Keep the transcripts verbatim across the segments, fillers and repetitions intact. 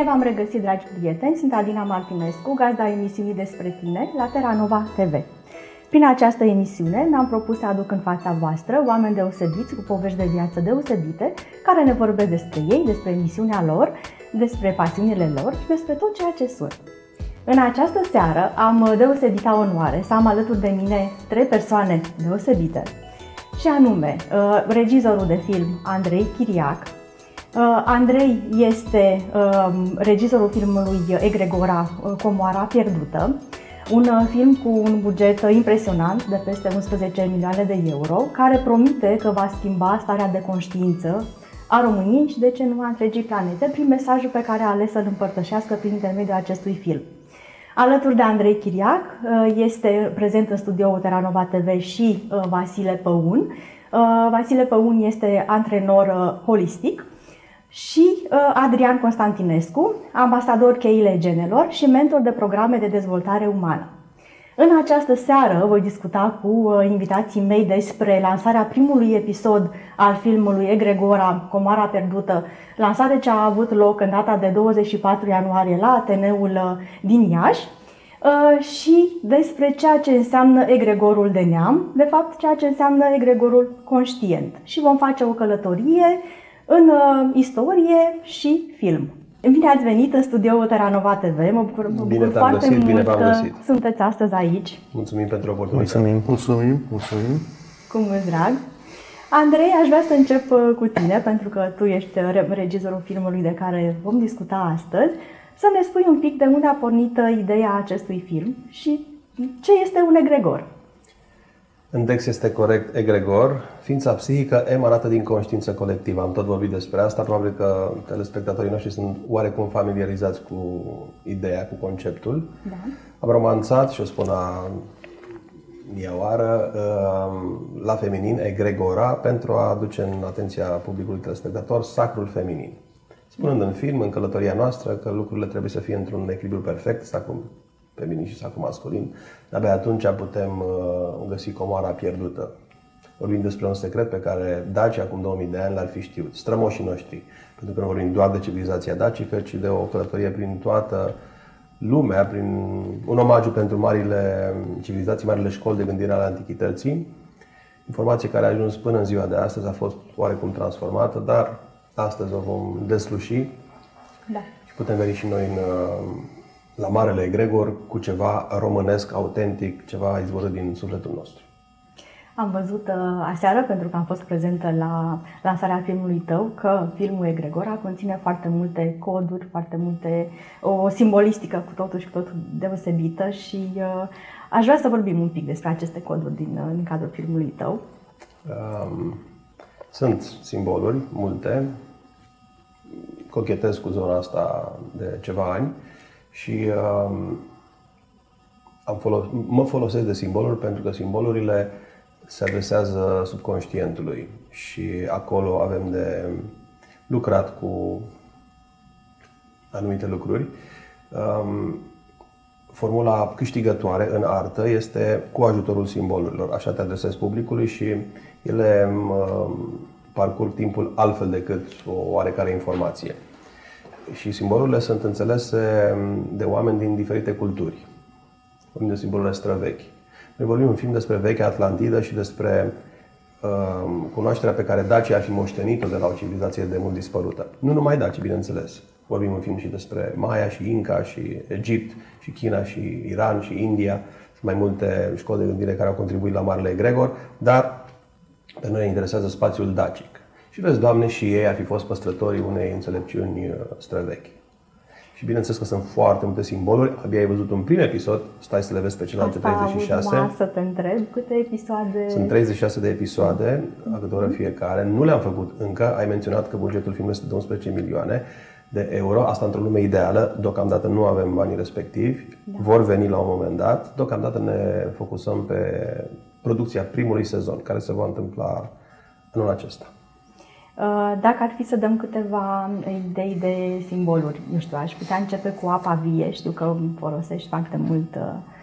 Bine v-am regăsit, dragi prieteni! Sunt Adina Martinescu, gazda emisiunii Despre Tine la Terra Nova T V. Prin această emisiune mi-am propus să aduc în fața voastră oameni deosebiți cu povești de viață deosebite, care ne vorbesc despre ei, despre misiunea lor, despre pasiunile lor și despre tot ceea ce sunt. În această seară am deosebita onoare să am alături de mine trei persoane deosebite, și anume regizorul de film Andrei Chiriac. Andrei este regizorul filmului Egregora, Comoara Pierdută, un film cu un buget impresionant de peste unsprezece milioane de euro, care promite că va schimba starea de conștiință a României și, de ce nu, a întregii planete, prin mesajul pe care a ales să-l împărtășească prin intermediul acestui film. Alături de Andrei Chiriac este prezent în studioul Terra Nova T V și Vasile Păun. Vasile Păun este antrenor holistic și Adrian Constantinescu, ambasador cheile genelor și mentor de programe de dezvoltare umană. În această seară voi discuta cu invitații mei despre lansarea primului episod al filmului Egregora, Comoara Pierdută, lansare ce a avut loc în data de douăzeci și patru ianuarie la Ateneul din Iași, și despre ceea ce înseamnă egregorul de neam, de fapt ceea ce înseamnă egregorul conștient. Și vom face o călătorie în istorie și film. Bine ați venit în studioul Terra Nova T V. Mă bucur, mă bucur foarte găsit, mult bine că găsit. sunteți astăzi aici. Mulțumim pentru oportunitate. Mulțumim. Mulțumim. Mulțumim. Cu mult drag. Andrei, aș vrea să încep cu tine, pentru că tu ești regizorul filmului de care vom discuta astăzi. Să ne spui un pic de unde a pornit ideea acestui film și ce este un egregor. În text este corect egregor, ființa psihică emanată din conștiință colectivă. Am tot vorbit despre asta, probabil că telespectatorii noștri sunt oarecum familiarizați cu ideea, cu conceptul. Da. Am romanțat, și o spun a mia oară, la feminin, egregora, pentru a aduce în atenția publicului telespectator sacrul feminin. Spunând în film, în călătoria noastră, că lucrurile trebuie să fie într-un echilibru perfect, sacrul feminin și sacrul masculin, abia atunci putem uh, găsi comoara pierdută. Vorbim despre un secret pe care dacii acum două mii de ani l-ar fi știut, strămoșii noștri, pentru că nu vorbim doar de civilizația dacică, ci de o călătorie prin toată lumea, prin un omagiu pentru marile civilizații, marile școli de gândire ale antichității. Informație care a ajuns până în ziua de astăzi, a fost oarecum transformată, dar astăzi o vom desluși, da. Și putem veni și noi în, la Marele Egregor cu ceva românesc, autentic, ceva izvorât din sufletul nostru. Am văzut aseară, pentru că am fost prezentă la lansarea filmului tău, că filmul Egregora conține foarte multe coduri, foarte multe, o simbolistică cu totul și cu totul deosebită și uh, aș vrea să vorbim un pic despre aceste coduri din, din cadrul filmului tău. Um, Sunt simboluri, multe. Cochetez cu zona asta de ceva ani și um, am folos- mă folosesc de simboluri pentru că simbolurile se adresează subconștientului și acolo avem de lucrat cu anumite lucruri. Um, Formula câștigătoare în artă este cu ajutorul simbolurilor. Așa te adresezi publicului și ele um, parcurg timpul altfel decât o oarecare informație. Și simbolurile sunt înțelese de oameni din diferite culturi. Vorbim de simbolurile străvechi. Noi vorbim în film despre vechea Atlantidă și despre uh, cunoașterea pe care dacii ar fi moștenit-o de la o civilizație de mult dispărută. Nu numai dacii, bineînțeles. Vorbim în film și despre Maya și Inca și Egipt și China și Iran și India. Sunt mai multe școli de gândire care au contribuit la Marele Egregor, dar pe noi ne interesează spațiul dacic. Și vezi, Doamne, și ei ar fi fost păstrătorii unei înțelepciuni străvechi. Și bineînțeles că sunt foarte multe simboluri. Abia ai văzut un prim episod, stai să le vezi pe celelalte treizeci și șase. Asta să te întreb, câte episoade? Sunt treizeci și șase de episoade, la câte oră fiecare. Nu le-am făcut încă. Ai menționat că bugetul filmului este de unsprezece milioane de euro. Asta într-o lume ideală. Deocamdată nu avem banii respectivi. Da. Vor veni la un moment dat. Deocamdată ne focusăm pe producția primului sezon, care se va întâmpla anul acesta. Dacă ar fi să dăm câteva idei de simboluri, nu știu, aș putea începe cu apa vie. Știu că folosești foarte mult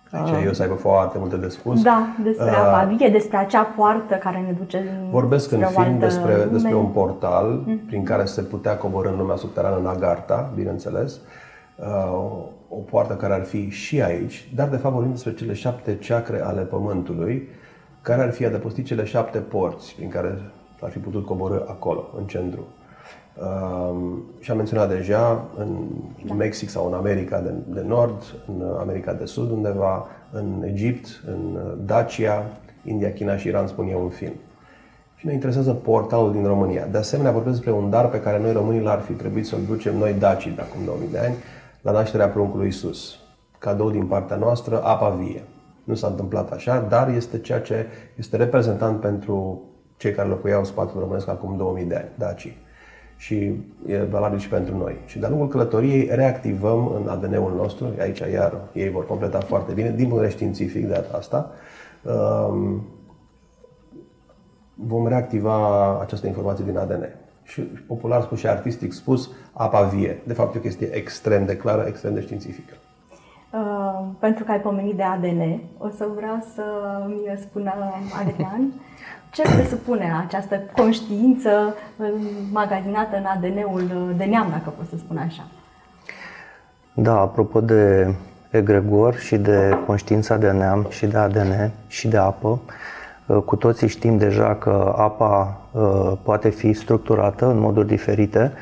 Aici eu să aibă foarte multe de spus. Da, despre uh, apa vie, despre acea poartă care ne duce Vorbesc în film despre, lume. despre un portal mm. prin care se putea coborî în lumea subterană, în Agartha, bineînțeles. Uh, o poartă care ar fi și aici, dar de fapt vorbim despre cele șapte chakre ale Pământului, care ar fi adăpostit cele șapte porți prin care ar fi putut coborî acolo, în centru. Uh, și am menționat deja în da. Mexic sau în America de, de Nord, în America de Sud undeva, în Egipt, în Dacia, India, China și Iran, spun eu în film. Și ne interesează portalul din România. De asemenea, vorbesc despre un dar pe care noi românii l-ar fi trebuit să-l ducem noi dacii de acum două mii de ani, la nașterea pruncului Iisus. Cadou din partea noastră, apa vie. Nu s-a întâmplat așa, dar este ceea ce este reprezentant pentru cei care locuiau spațiul românesc acum două mii de ani, dacii. Și e valabil și pentru noi. Și de-a lungul călătoriei reactivăm în A D N-ul nostru, aici iar ei vor completa foarte bine, din punct de vedere științific de data asta, vom reactiva această informație din A D N. Și popular spus și artistic spus, apa vie. De fapt, e o chestie extrem de clară, extrem de științifică. Uh, pentru că ai pomenit de A D N, o să vreau să mi spună Adrian ce presupune această conștiință magazinată în A D N-ul de neam, dacă pot să spun așa. Da, apropo de egregor și de conștiința de neam și de A D N și de apă, cu toții știm deja că apa poate fi structurată în moduri diferite,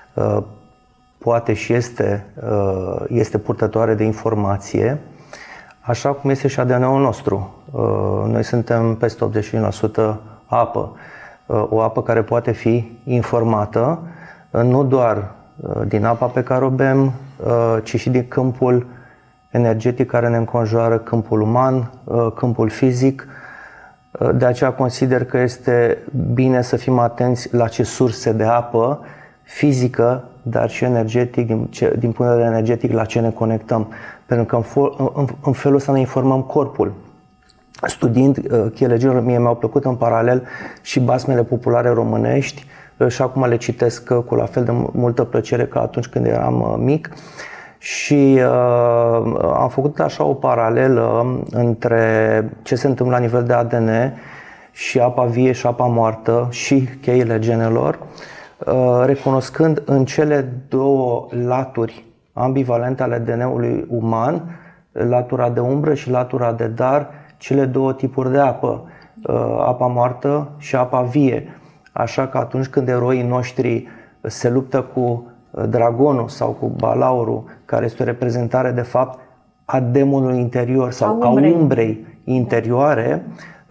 poate și este, este purtătoare de informație, așa cum este și A D N-ul nostru. Noi suntem peste optzeci și cinci la sută apă. O apă care poate fi informată nu doar din apa pe care o bem, ci și din câmpul energetic care ne înconjoară, câmpul uman, câmpul fizic. De aceea consider că este bine să fim atenți la ce surse de apă fizică, dar și energetic, din, ce, din punct de vedere energetic, la ce ne conectăm. Pentru că în, în, în felul ăsta ne informăm corpul. Studiind uh, chelegilor, mie mi-au plăcut în paralel și basmele populare românești uh, și acum le citesc uh, cu la fel de multă plăcere ca atunci când eram uh, mic. Și uh, am făcut așa o paralelă între ce se întâmplă la nivel de A D N și apa vie și apa moartă și cheile genelor, uh, recunoscând în cele două laturi ambivalente ale A D N-ului uman, latura de umbră și latura de dar, cele două tipuri de apă, uh, apa moartă și apa vie. Așa că atunci când eroii noștri se luptă cu dragonul sau cu balaurul, care este o reprezentare de fapt a demonului interior sau a umbrei, a umbrei interioare,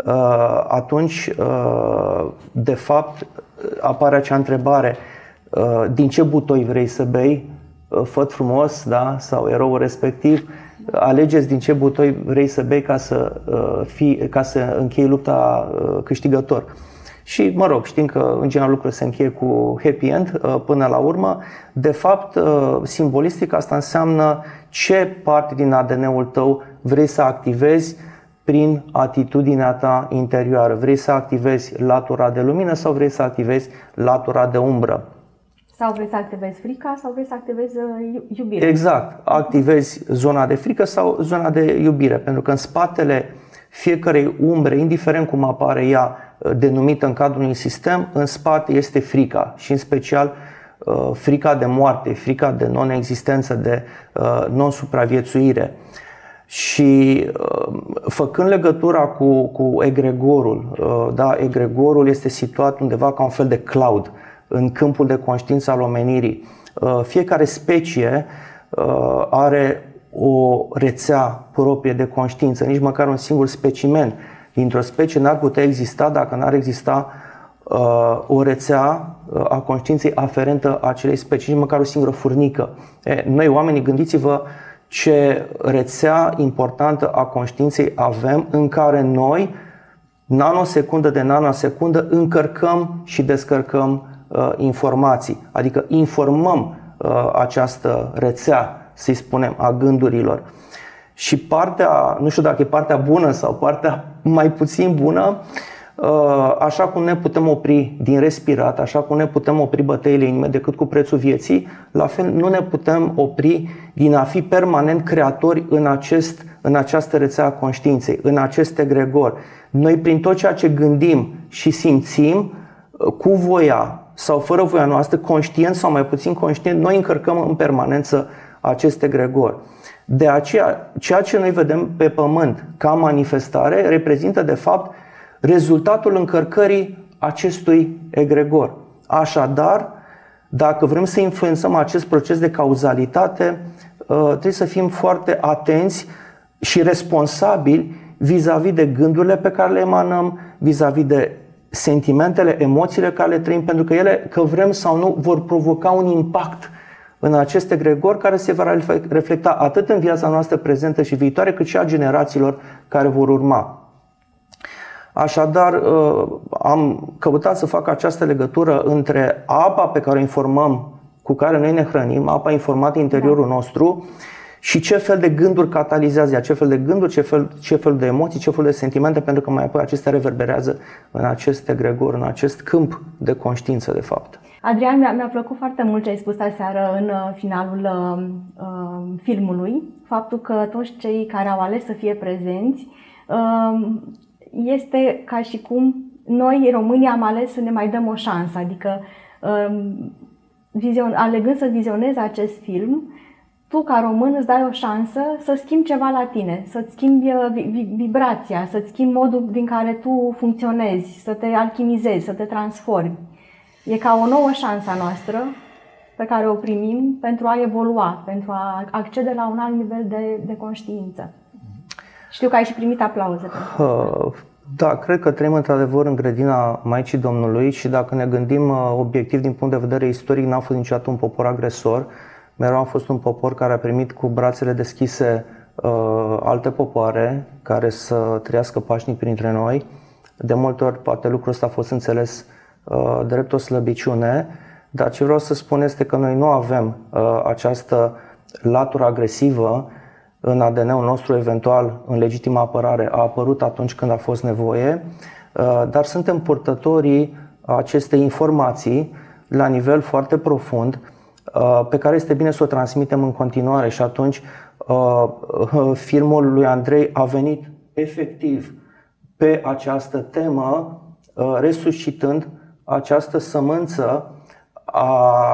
atunci de fapt apare acea întrebare: din ce butoi vrei să bei, făt frumos, da? Sau eroul respectiv, alegeți din ce butoi vrei să bei ca să, fii, ca să închei lupta câștigător. Și, mă rog, știm că în general lucrurile se încheie cu happy end până la urmă. De fapt, simbolistic asta înseamnă ce parte din A D N-ul tău vrei să activezi prin atitudinea ta interioară. Vrei să activezi latura de lumină sau vrei să activezi latura de umbră? Sau vrei să activezi frica sau vrei să activezi iubirea? Exact. Activezi zona de frică sau zona de iubire. Pentru că în spatele fiecărei umbre, indiferent cum apare ea denumită în cadrul unui sistem, în spate este frica și în special frica de moarte, frica de non-existență, de non-supraviețuire. Și făcând legătura cu, cu egregorul, da, egregorul este situat undeva ca un fel de cloud în câmpul de conștiință al omenirii. Fiecare specie are o rețea proprie de conștiință, nici măcar un singur specimen dintr-o specie n-ar putea exista dacă n-ar exista uh, o rețea a conștiinței aferentă acelei specii, nici măcar o singură furnică. E, noi oamenii, gândiți-vă ce rețea importantă a conștiinței avem, în care noi, nanosecundă de nanosecundă, încărcăm și descărcăm uh, informații, adică informăm uh, această rețea, să-i spunem, a gândurilor. Și partea, nu știu dacă e partea bună sau partea mai puțin bună, așa cum ne putem opri din respirat, așa cum ne putem opri bătăile inime decât cu prețul vieții, la fel nu ne putem opri din a fi permanent creatori în, acest, în această rețea a conștiinței, în acest egregor. Noi prin tot ceea ce gândim și simțim, cu voia sau fără voia noastră, conștient sau mai puțin conștient, noi încărcăm în permanență acest egregor. De aceea, ceea ce noi vedem pe pământ ca manifestare reprezintă de fapt rezultatul încărcării acestui egregor. Așadar, dacă vrem să influențăm acest proces de cauzalitate, trebuie să fim foarte atenți și responsabili vis-a-vis de gândurile pe care le emanăm, vis-a-vis de sentimentele, emoțiile care le trăim, pentru că ele, că vrem sau nu, vor provoca un impact în acest egregor care se va reflecta atât în viața noastră prezentă și viitoare, cât și a generațiilor care vor urma. Așadar, am căutat să fac această legătură între apa pe care o informăm, cu care noi ne hrănim, apa informată în interiorul nostru, și ce fel de gânduri catalizează ea, ce fel de gânduri, ce fel, ce fel de emoții, ce fel de sentimente, pentru că mai apoi acestea reverberează în acest egregor, în acest câmp de conștiință, de fapt. Adrian, mi-a, mi-a plăcut foarte mult ce ai spus aseară în finalul uh, filmului, faptul că toți cei care au ales să fie prezenți, uh, este ca și cum noi, românii, am ales să ne mai dăm o șansă, adică uh, vizion, alegând să vizionezi acest film, tu, ca român, îți dai o șansă să schimbi ceva la tine, să-ți schimbi vibrația, să-ți schimbi modul din care tu funcționezi, să te alchimizezi, să te transformi. E ca o nouă șansă a noastră pe care o primim pentru a evolua, pentru a accede la un alt nivel de, de conștiință. Știu că ai și primit aplauze pentru asta. Da, cred că trăim într-adevăr în grădina Maicii Domnului și dacă ne gândim obiectiv din punct de vedere istoric, n-a fost niciodată un popor agresor. Mereu a fost un popor care a primit cu brațele deschise uh, alte popoare care să trăiască pașnic printre noi. De multe ori poate lucrul ăsta a fost înțeles uh, drept o slăbiciune, dar ce vreau să spun este că noi nu avem uh, această latură agresivă în A D N-ul nostru, eventual în legitimă apărare, a apărut atunci când a fost nevoie, uh, dar suntem purtătorii acestei informații la nivel foarte profund, pe care este bine să o transmitem în continuare și atunci filmul lui Andrei a venit efectiv pe această temă, resuscitând această sămânță a,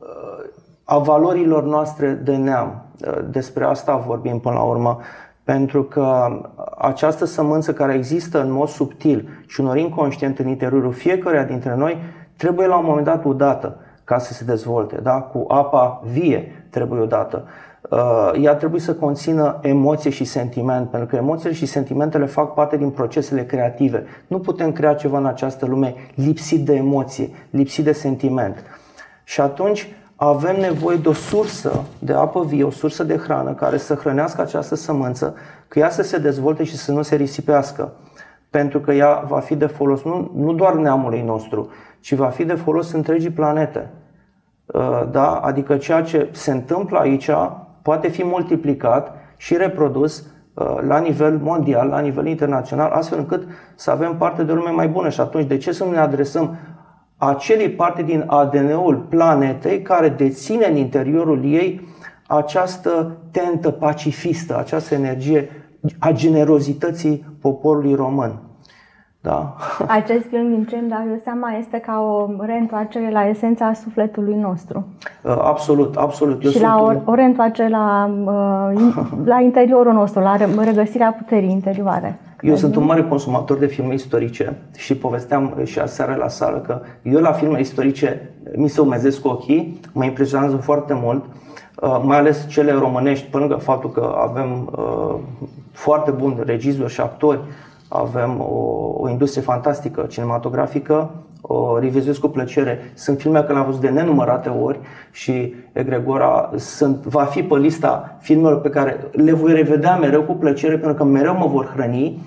a valorilor noastre de neam. Despre asta vorbim până la urmă, pentru că această sămânță care există în mod subtil și unor inconștient în interiorul fiecăruia dintre noi trebuie la un moment dat udată ca să se dezvolte, da? Cu apa vie trebuie odată. Ea trebuie să conțină emoție și sentiment, pentru că emoțiile și sentimentele fac parte din procesele creative. Nu putem crea ceva în această lume lipsit de emoție, lipsit de sentiment. Și atunci avem nevoie de o sursă de apă vie, o sursă de hrană care să hrănească această sămânță, că ea să se dezvolte și să nu se risipească. Pentru că ea va fi de folos nu, nu doar neamului nostru, ci va fi de folos întregii planete. Da? Adică ceea ce se întâmplă aici poate fi multiplicat și reprodus la nivel mondial, la nivel internațional, astfel încât să avem parte de o lume mai bună. Și atunci, de ce să nu ne adresăm acelei parte din A D N-ul planetei care deține în interiorul ei această tentă pacifistă, această energie a generozității poporului român? Da. Acest film, din ce îmi dau eu seama, este ca o reîntoarcere la esența sufletului nostru. Absolut, absolut. Eu și sunt la o, un... o reîntoarcere la, la interiorul nostru, la regăsirea puterii interioare. Eu sunt un mare consumator de filme istorice și povesteam și aseară la sală că eu la filme istorice mi se umezesc ochii, mă impresionează foarte mult, mai ales cele românești, pe lângă faptul că avem foarte buni regizori și actori, avem o, o industrie fantastică cinematografică, o revizuiesc cu plăcere. Sunt filme care le-am văzut de nenumărate ori și Egregora sunt, va fi pe lista filmelor pe care le voi revedea mereu cu plăcere, pentru că mereu mă vor hrăni.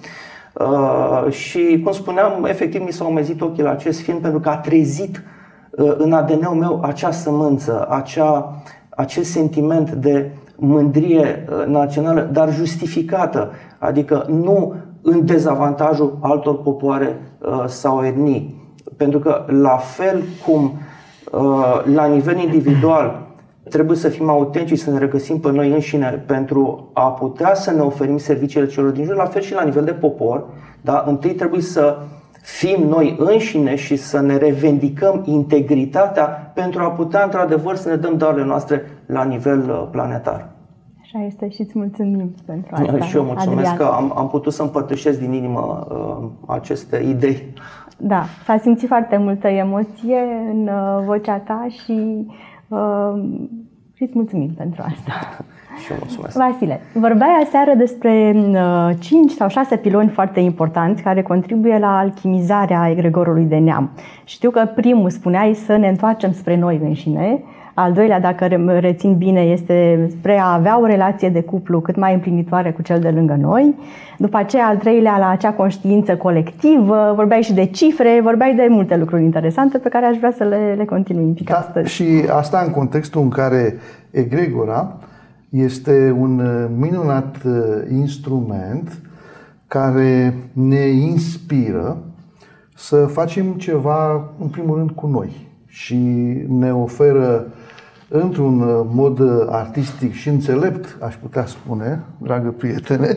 Uh, și, cum spuneam, efectiv mi s-au umezit ochii la acest film pentru că a trezit uh, în A D N-ul meu acea sămânță, acea, acest sentiment de mândrie uh, națională, dar justificată, adică nu în dezavantajul altor popoare uh, sau etnii. Pentru că la fel cum uh, la nivel individual trebuie să fim autentici, să ne regăsim pe noi înșine pentru a putea să ne oferim serviciile celor din jur, la fel și la nivel de popor. Da? Întâi trebuie să fim noi înșine și să ne revendicăm integritatea pentru a putea într-adevăr să ne dăm darurile noastre la nivel planetar. Așa este și îți mulțumim pentru asta. Și eu mulțumesc Adrian. că am, am putut să împărtășesc din inimă uh, aceste idei. Da, s-a simțit foarte multă emoție în uh, vocea ta și uh, îți mulțumim pentru asta. Și eu mulțumesc. Vasile, vorbeai aseară despre uh, cinci sau șase piloni foarte importanți care contribuie la alchimizarea egregorului de neam. Știu că primul spuneai să ne întoarcem spre noi înșine. Al doilea, dacă rețin bine, este spre a avea o relație de cuplu cât mai împlinitoare cu cel de lângă noi. După aceea, al treilea, la acea conștiință colectivă. Vorbeai și de cifre, vorbeai de multe lucruri interesante pe care aș vrea să le, le continui un pic Da, astăzi. și asta în contextul în care egregora este un minunat instrument care ne inspiră să facem ceva, în primul rând, cu noi și ne oferă într-un mod artistic și înțelept, aș putea spune, dragă prietene,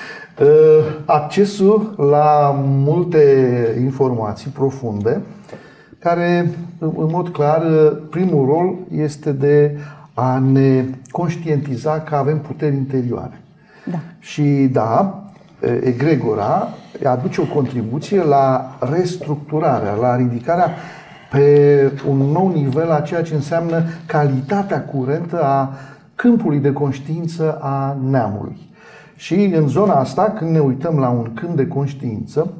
accesul la multe informații profunde care, în mod clar, primul rol este de a ne conștientiza că avem puteri interioare. Da. Și da, egregora aduce o contribuție la restructurarea, la ridicarea pe un nou nivel a ceea ce înseamnă calitatea curentă a câmpului de conștiință a neamului. Și în zona asta, când ne uităm la un câmp de conștiință,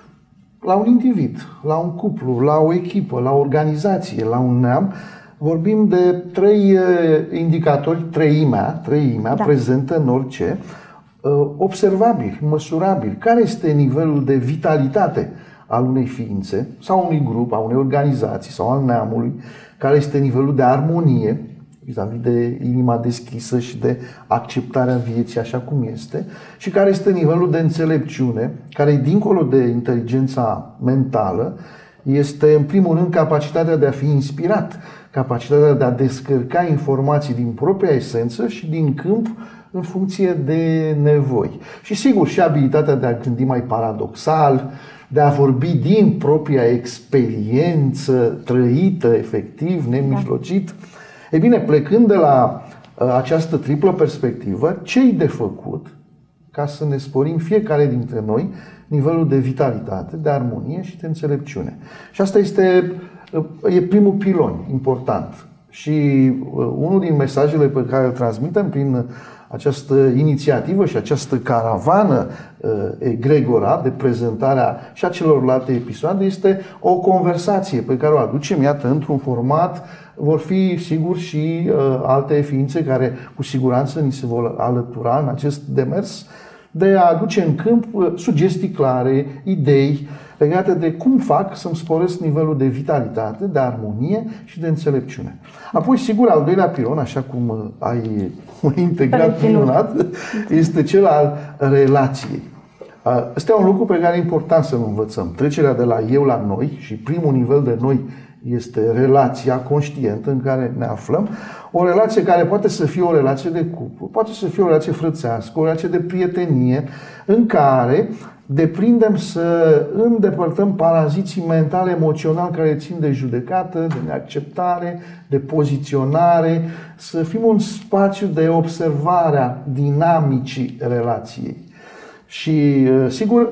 la un individ, la un cuplu, la o echipă, la o organizație, la un neam, vorbim de trei indicatori, treimea, treimea da. prezentă în orice, observabil, măsurabil. Care este nivelul de vitalitate al unei ființe sau unui grup, a unei organizații sau al neamului? Care este nivelul de armonie vis-a-vis de inima deschisă și de acceptarea vieții așa cum este? Și care este nivelul de înțelepciune, care, dincolo de inteligența mentală, este în primul rând capacitatea de a fi inspirat, capacitatea de a descărca informații din propria esență și din câmp în funcție de nevoi. Și sigur, și abilitatea de a gândi mai paradoxal, de a vorbi din propria experiență trăită, efectiv, nemijlocit. Da. E bine, plecând de la uh, această triplă perspectivă, ce-i de făcut ca să ne sporim fiecare dintre noi nivelul de vitalitate, de armonie și de înțelepciune? Și asta este uh, e primul pilon important. Și uh, unul din mesajele pe care îl transmitem prin această inițiativă și această caravană uh, egregora de prezentarea și a celorlalte episoade este o conversație pe care o aducem, iată, într-un format. Vor fi, sigur, și uh, alte ființe care cu siguranță ni se vor alătura în acest demers de a aduce în câmp uh, sugestii clare, idei legate de cum fac să-mi sporesc nivelul de vitalitate, de armonie și de înțelepciune. Apoi, sigur, al doilea pilon, așa cum ai integrat minunat, este cel al relației. Este un lucru pe care e important să-l învățăm. Trecerea de la eu la noi, și primul nivel de noi este relația conștientă în care ne aflăm. O relație care poate să fie o relație de cuplu, poate să fie o relație frățească, o relație de prietenie, în care deprindem să îndepărtăm paraziții mentali, emoționali care țin de judecată, de neacceptare, de poziționare, să fim un spațiu de observare a dinamicii relației. Și, sigur,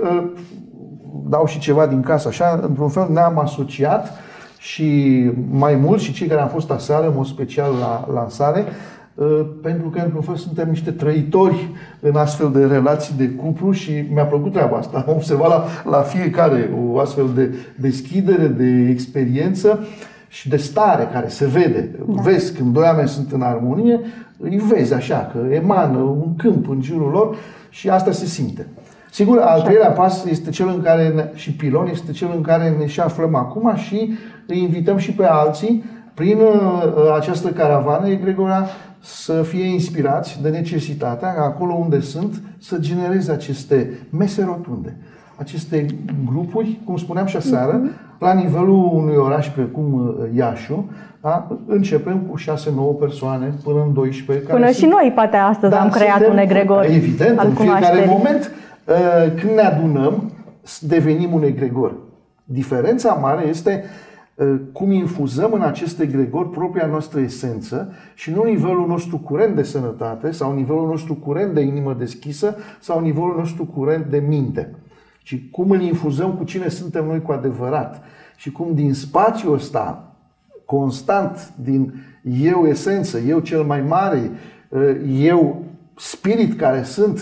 dau și ceva din casă, așa, într-un fel ne-am asociat și mai mult, și cei care am fost aseară, în mod special la lansare, pentru că, într-un fel, suntem niște trăitori în astfel de relații de cuplu și mi-a plăcut treaba asta. Am observat la, la fiecare o astfel de deschidere, de experiență și de stare care se vede. Da. Vezi, când doi oameni sunt în armonie, îi vezi așa, că emană un câmp în jurul lor și asta se simte. Sigur, al treilea pas este cel în care ne, și pilon este cel în care ne și aflăm acum și îi invităm și pe alții prin uh, această caravană egregora să fie inspirați de necesitatea, acolo unde sunt, să genereze aceste mese rotunde, aceste grupuri, cum spuneam și aseară, la nivelul unui oraș precum Iașu, da? Începem cu șase nouă persoane până în doisprezece. Până care și sunt... noi, poate astăzi, da, am creat suntem, un egregor. Evident, în fiecare moment, când ne adunăm, devenim un egregor. Diferența mare este cum infuzăm în acest egregor propria noastră esență și nu nivelul nostru curent de sănătate sau nivelul nostru curent de inimă deschisă sau nivelul nostru curent de minte. Și cum îl infuzăm cu cine suntem noi cu adevărat. Și cum din spațiul ăsta, constant, din eu esență, eu cel mai mare, eu spirit care sunt,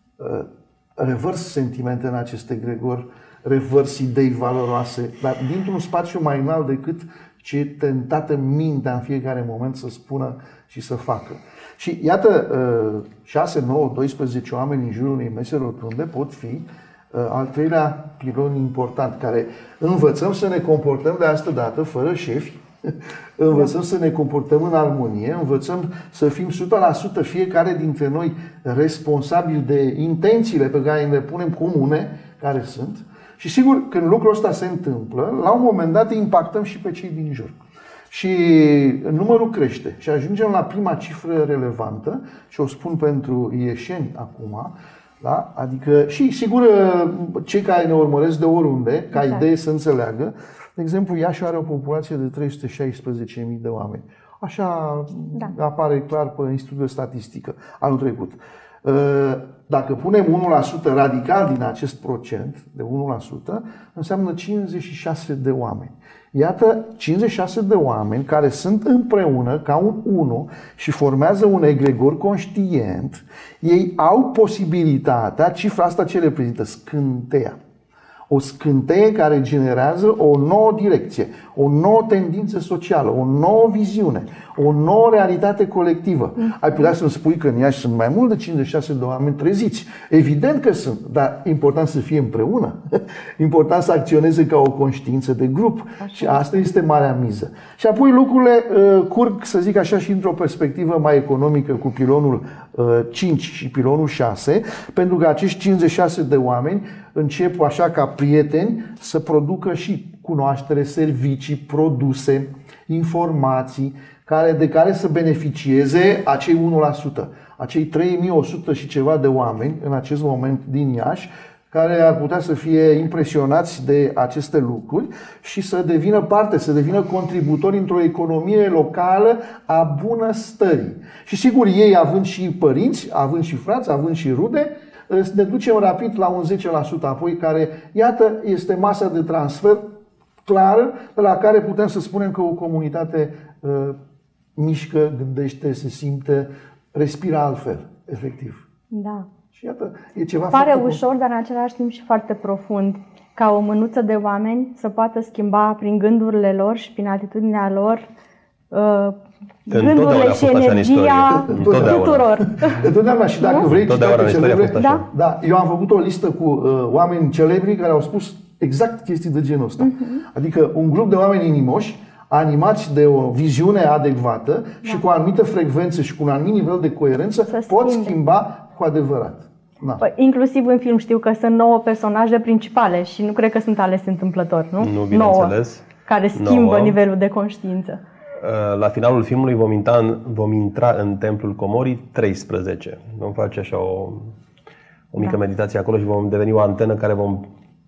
revărs sentimente în acest egregor, revărs idei valoroase, dar dintr-un spațiu mai înalt decât ce e tentată mintea în fiecare moment să spună și să facă. Și iată, șase, nouă, doisprezece oameni în jurul unei mese rotunde pot fi al treilea pilon important, care învățăm să ne comportăm de asta dată fără șefi, învățăm să ne comportăm în armonie, învățăm să fim o sută la sută fiecare dintre noi responsabili de intențiile pe care le punem comune, care sunt. Și sigur, când lucrul ăsta se întâmplă, la un moment dat impactăm și pe cei din jur. Și numărul crește și ajungem la prima cifră relevantă, și o spun pentru ieșeni acum, da? Adică și sigur cei care ne urmăresc de oriunde, ca exact. Idee să înțeleagă, de exemplu, Iași are o populație de trei sute șaisprezece mii de oameni. Așa da. Apare clar pe Institutul de Statistică anul trecut. Dacă punem unu la sută radical din acest procent de unu la sută, înseamnă cincizeci și șase de oameni. Iată cincizeci și șase de oameni care sunt împreună ca un unu și formează un egregor conștient. Ei au posibilitatea, cifra asta ce reprezintă? Scânteia. O scânteie care generează o nouă direcție, o nouă tendință socială, o nouă viziune, o nouă realitate colectivă. Ai putea să-mi spui că în Iași sunt mai mult de cincizeci și șase de oameni treziți. Evident că sunt, dar important să fie împreună. Important să acționeze ca o conștiință de grup. Așa. Și asta este marea miză. Și apoi lucrurile uh, curg, să zic așa, și într-o perspectivă mai economică cu pilonul uh, cinci și pilonul șase, pentru că acești cincizeci și șase de oameni încep așa ca prieteni să producă și cunoaștere, servicii, produse, informații, care, de care să beneficieze acei unu la sută, acei trei mii o sută și ceva de oameni în acest moment din Iași, care ar putea să fie impresionați de aceste lucruri și să devină parte, să devină contributori într-o economie locală a bunăstării. Și sigur, ei având și părinți, având și frați, având și rude, ne ducem rapid la un zece la sută apoi, care, iată, este masa de transfer clară, la care putem să spunem că o comunitate uh, mișcă, gândește, se simte, respiră altfel, efectiv. Da. Și iată, e ceva pare foarte ușor, dar în același timp și foarte profund, ca o mânuță de oameni să poată schimba prin gândurile lor și prin atitudinea lor uh, gândurile și energia tuturor. Întotdeauna. Și dacă vrei, totdeauna celebre, da? Da, eu am făcut o listă cu uh, oameni celebri care au spus exact chestii de genul ăsta. Uh-huh. Adică un grup de oameni inimoși, animați de o viziune adecvată, da, și cu o anumită frecvență și cu un anumit nivel de coerență, să pot schimbe. schimba cu adevărat. Da. Păi, inclusiv în film știu că sunt nouă personaje principale și nu cred că sunt alese întâmplător, nu? Nu, bineînțeles. Care schimbă nouă. nivelul de conștiință. La finalul filmului vom intra în, vom intra în templul Comorii treisprezece. Vom face așa o, o mică da. meditație acolo și vom deveni o antenă care vom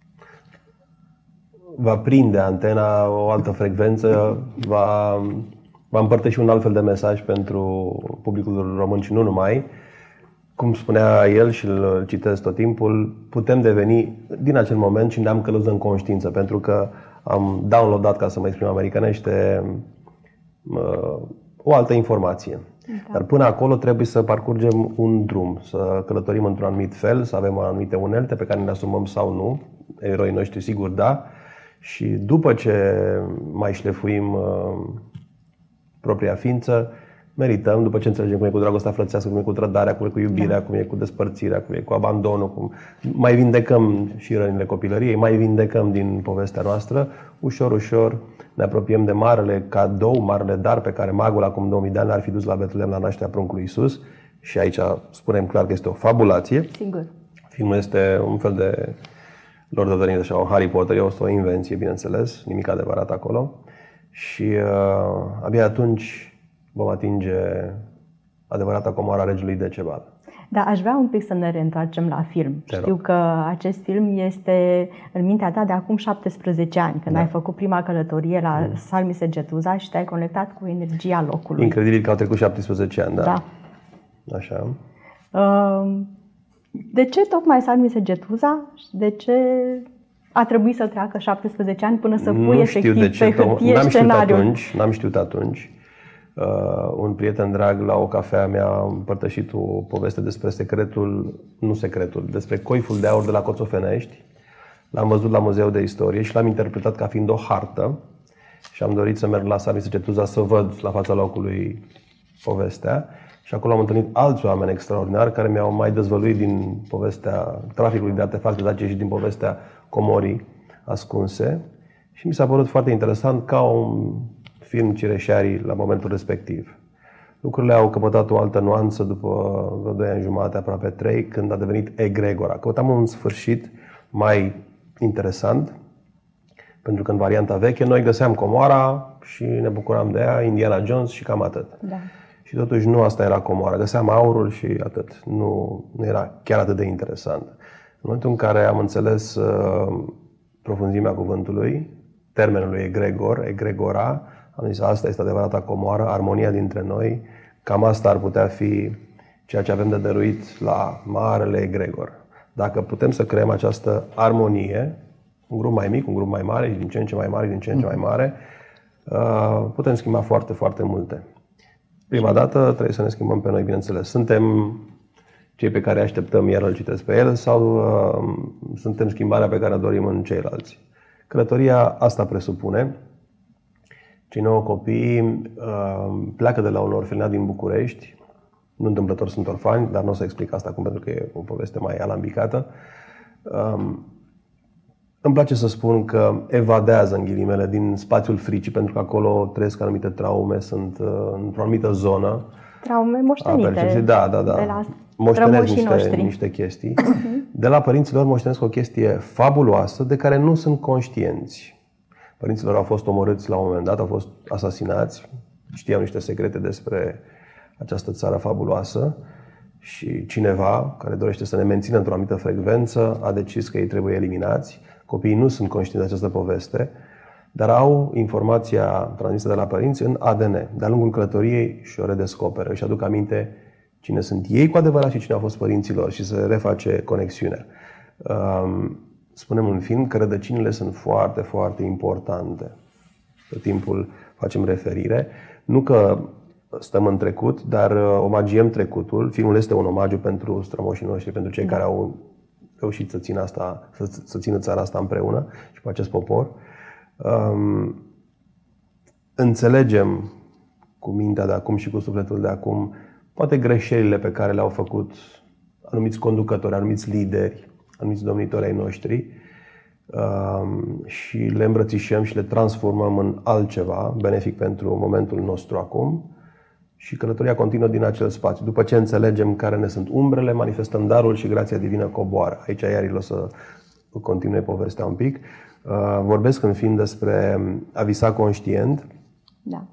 va prinde antena o altă frecvență, va, va împărtăși un alt fel de mesaj pentru publicul român și nu numai. Cum spunea el și îl citez tot timpul, putem deveni din acel moment și ne-am călăuzit în conștiință, pentru că am downloadat, ca să mă exprim americanește, o altă informație. Da. Dar până acolo trebuie să parcurgem un drum, să călătorim într-un anumit fel, să avem anumite unelte pe care ne asumăm sau nu. Eroii noștri sigur da. Și după ce mai șlefuim uh, propria ființă, merităm, după ce înțelegem cum e cu dragostea frățească, cum e cu trădarea, cum e cu iubirea, da. cum e cu despărțirea, cum e cu abandonul, cum mai vindecăm și rănile copilăriei, mai vindecăm din povestea noastră, ușor, ușor ne apropiem de marele cadou, marele dar pe care magul acum două mii de ani ar fi dus la Betlehem la nașterea pruncului Iisus. Și aici spunem clar că este o fabulație. Sigur. Filmul este un fel de Lord of the Rings sau Harry Potter, e o invenție, bineînțeles, nimic adevărat acolo. Și uh, abia atunci vom atinge adevărata comoara regelui Decebal. Da, aș vrea un pic să ne reîntoarcem la film. Te Știu rog. că acest film este în mintea ta de acum șaptesprezece ani, când Da. ai făcut prima călătorie la Mm. Sarmisegetuza și te-ai conectat cu energia locului. Incredibil că au trecut șaptesprezece ani, da. Da. Așa. Uh, De ce tocmai Sarmisegetuza și de ce a trebuit să treacă șaptesprezece ani până să pui Nu știu efectiv de ce, pe că hârtie n-am știut scenariul? atunci, n-am știut atunci. Uh, un prieten drag la o cafea mi-a împărtășit o poveste despre secretul, nu secretul, despre coiful de aur de la Coțofenești. L-am văzut la Muzeul de Istorie și l-am interpretat ca fiind o hartă și am dorit să merg la Sarmisegetuza să văd la fața locului povestea. Și acolo am întâlnit alți oameni extraordinari care mi-au mai dezvăluit din povestea traficului de artefacte dacice și din povestea comorii ascunse. Și mi s-a părut foarte interesant, ca un film Cireșarii la momentul respectiv. Lucrurile au căpătat o altă nuanță după vreo doi ani jumate, aproape trei, când a devenit egregora. Căutam un sfârșit mai interesant, pentru că în varianta veche noi găseam comoara și ne bucuram de ea, Indiana Jones și cam atât. Da. Și totuși nu asta era comoara. Găseam aurul și atât. Nu, nu era chiar atât de interesant. În momentul în care am înțeles uh, profunzimea cuvântului, termenului egregor, egregora, am zis asta este adevărata comoară, armonia dintre noi. Cam asta ar putea fi ceea ce avem de dăruit la marele egregor. Dacă putem să creăm această armonie, un grup mai mic, un grup mai mare, din ce în ce mai mare, din ce în ce mai mare, uh, putem schimba foarte, foarte multe. Prima dată trebuie să ne schimbăm pe noi, bineînțeles. Suntem cei pe care așteptăm, iar îl citesc pe el, sau uh, suntem schimbarea pe care o dorim în ceilalți. Călătoria asta presupune. Cei nouă copii uh, pleacă de la un orfelinat din București. Nu întâmplător sunt orfani, dar nu o să explic asta acum pentru că e o poveste mai alambicată. Uh, Îmi place să spun că evadează, în ghilimele, din spațiul fricii, pentru că acolo trăiesc anumite traume, sunt uh, într-o anumită zonă. Traume moștenite. Da, da, da. De la moștenesc niște, noștri. niște chestii. De la părinților moștenesc o chestie fabuloasă de care nu sunt conștienți. Părinților au fost omorâți la un moment dat, au fost asasinați, știau niște secrete despre această țară fabuloasă și cineva care dorește să ne mențină într-o anumită frecvență a decis că ei trebuie eliminați. Copiii nu sunt conștienți de această poveste, dar au informația transmisă de la părinți în A D N. De-a lungul călătoriei și o redescoperă, își aduc aminte cine sunt ei cu adevărat și cine au fost părinții lor și se reface conexiunea. Spunem în film că rădăcinile sunt foarte, foarte importante. Tot timpul facem referire. Nu că stăm în trecut, dar omagiem trecutul. Filmul este un omagiu pentru strămoșii noștri, pentru cei da. care au reușit să țină, asta, să, să țină țara asta împreună și cu acest popor. Um, înțelegem cu mintea de acum și cu sufletul de acum poate greșelile pe care le-au făcut anumiți conducători, anumiți lideri, anumiți domnitori ai noștri um, și le îmbrățișăm și le transformăm în altceva benefic pentru momentul nostru acum. Și călătoria continuă din acel spațiu. După ce înțelegem care ne sunt umbrele, manifestăm darul și grația divină coboară. Aici iar o să continue povestea un pic. Vorbesc în film despre a visa conștient. Da.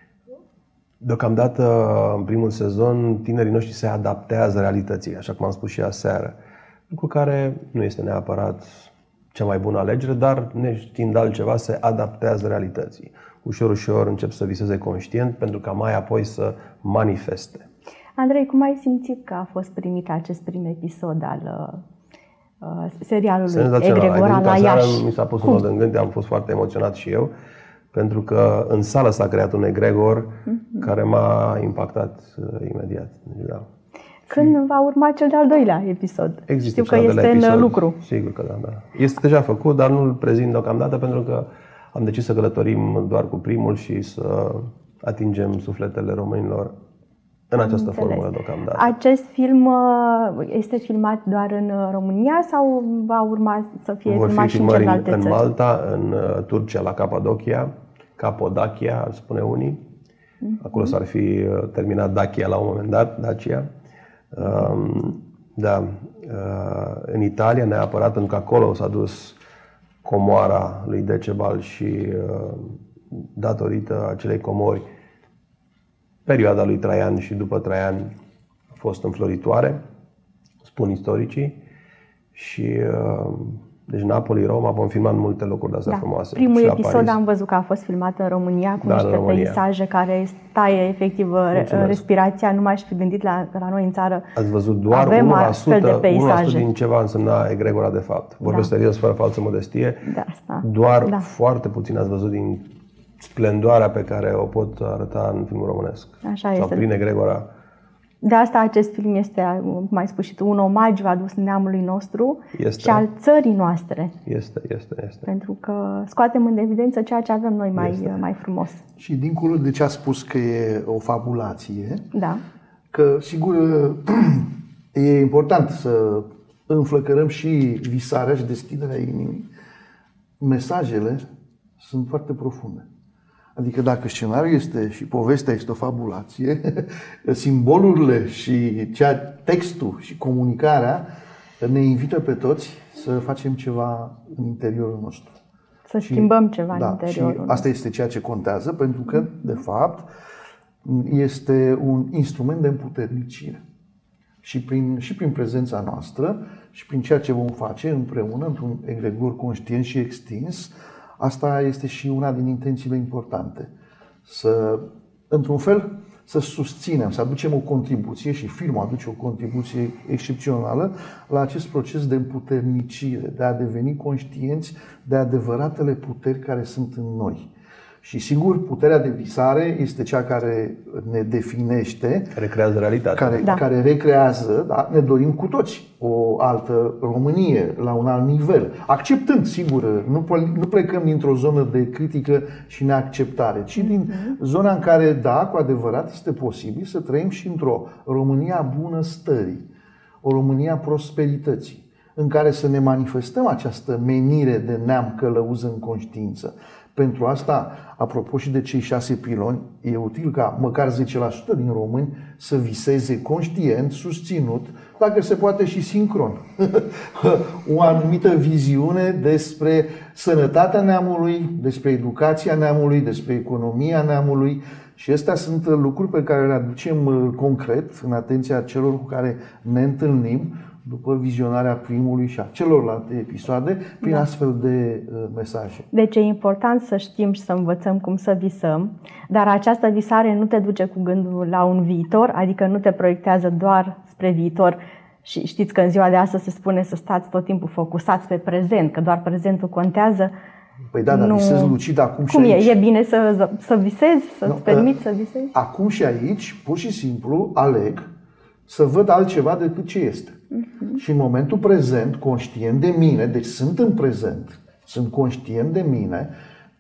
Deocamdată, în primul sezon, tinerii noștri se adaptează realității, așa cum am spus și aseară. Lucru care nu este neapărat cea mai bună alegere, dar neștiind altceva, se adaptează realității. Ușor, ușor încep să viseze conștient pentru ca mai apoi să manifeste. Andrei, cum ai simțit că a fost primit acest prim episod al uh, serialului Egregora la Iași? Mi s-a pus un nod în gând, am fost foarte emoționat și eu, pentru că în sală s-a creat un egregor mm-hmm. care m-a impactat uh, imediat. Da. Când va urma cel de-al doilea episod? Există Știu că este episod. în lucru. Sigur că da, da. Este deja făcut, dar nu-l prezint deocamdată pentru că am decis să călătorim doar cu primul și să atingem sufletele românilor în această formulă deocamdată. Acest film este filmat doar în România sau va urma să fie Vor filmat fi și în celelalte în țări? Malta, în Turcia, la Capadocia, Capodachia, ar spune unii. Mm-hmm. Acolo s-ar fi terminat Dacia la un moment dat, Dacia. Um, da. în Italia neapărat, pentru că acolo s-a dus comoara lui Decebal și datorită acelei comori, perioada lui Traian și după Traian a fost înfloritoare, spun istoricii, și deci Napoli-Roma vom filma în multe locuri de-astea da. frumoase. Primul episod am văzut că a fost filmat în România cu da, niște România. peisaje care taie efectiv Mulțumesc. respirația. Nu m-aș fi gândit la, la noi în țară. Ați văzut doar avem unu la sută, de peisaje. unu la sută din ce va însemna egregora de fapt. Vorbesc da. serios, fără falsă modestie. De asta. Doar da. foarte puțin ați văzut din splendoarea pe care o pot arăta în filmul românesc. Așa sau este. prin egregora. De asta acest film este, mai spus și tu, un omagiu adus neamului nostru este. și al țării noastre. Este, este, este. Pentru că scoatem în evidență ceea ce avem noi mai, mai frumos. Și dincolo de ce a spus că e o fabulație, da. că sigur e important să înflăcărăm și visarea și deschiderea inimii, mesajele sunt foarte profunde. Adică dacă scenariul este și povestea este o fabulație, simbolurile și cea, textul și comunicarea ne invită pe toți să facem ceva în interiorul nostru. Să și, schimbăm ceva da, în interiorul nostru. Asta este ceea ce contează, pentru că, de fapt, este un instrument de împuternicire. Și prin, și prin prezența noastră și prin ceea ce vom face împreună, într-un egregor conștient și extins, asta este și una din intențiile importante. Să, într-un fel, să susținem, să aducem o contribuție, și filmul aduce o contribuție excepțională la acest proces de împuternicire, de a deveni conștienți de adevăratele puteri care sunt în noi. Și sigur, puterea de visare este cea care ne definește, care creează realitatea. Care, da. care recrează, da? Ne dorim cu toți o altă Românie, la un alt nivel. Acceptând, sigur, nu, nu plecăm dintr-o zonă de critică și neacceptare, ci din zona în care, da, cu adevărat este posibil să trăim și într-o România a bunăstării, o România a prosperității, în care să ne manifestăm această menire de neam călăuză în conștiință. Pentru asta, apropo și de cei șase piloni, e util ca măcar zece la sută din români să viseze conștient, susținut, dacă se poate și sincron, o anumită viziune despre sănătatea neamului, despre educația neamului, despre economia neamului. Și astea sunt lucruri pe care le aducem concret în atenția celor cu care ne întâlnim după vizionarea primului și a celorlalte episoade, prin da. astfel de uh, mesaje. Deci e important să știm și să învățăm cum să visăm, dar această visare nu te duce cu gândul la un viitor, adică nu te proiectează doar spre viitor. Și știți că în ziua de astăzi se spune să stați tot timpul focusați pe prezent, că doar prezentul contează. Păi da, dar nu... visezi lucid acum Cum și aici. e? E bine să, să visezi, să-ți no, permiți să visezi? Acum și aici, pur și simplu, aleg să văd altceva decât ce este. Uh-huh. Și în momentul prezent, conștient de mine, deci sunt în prezent, sunt conștient de mine,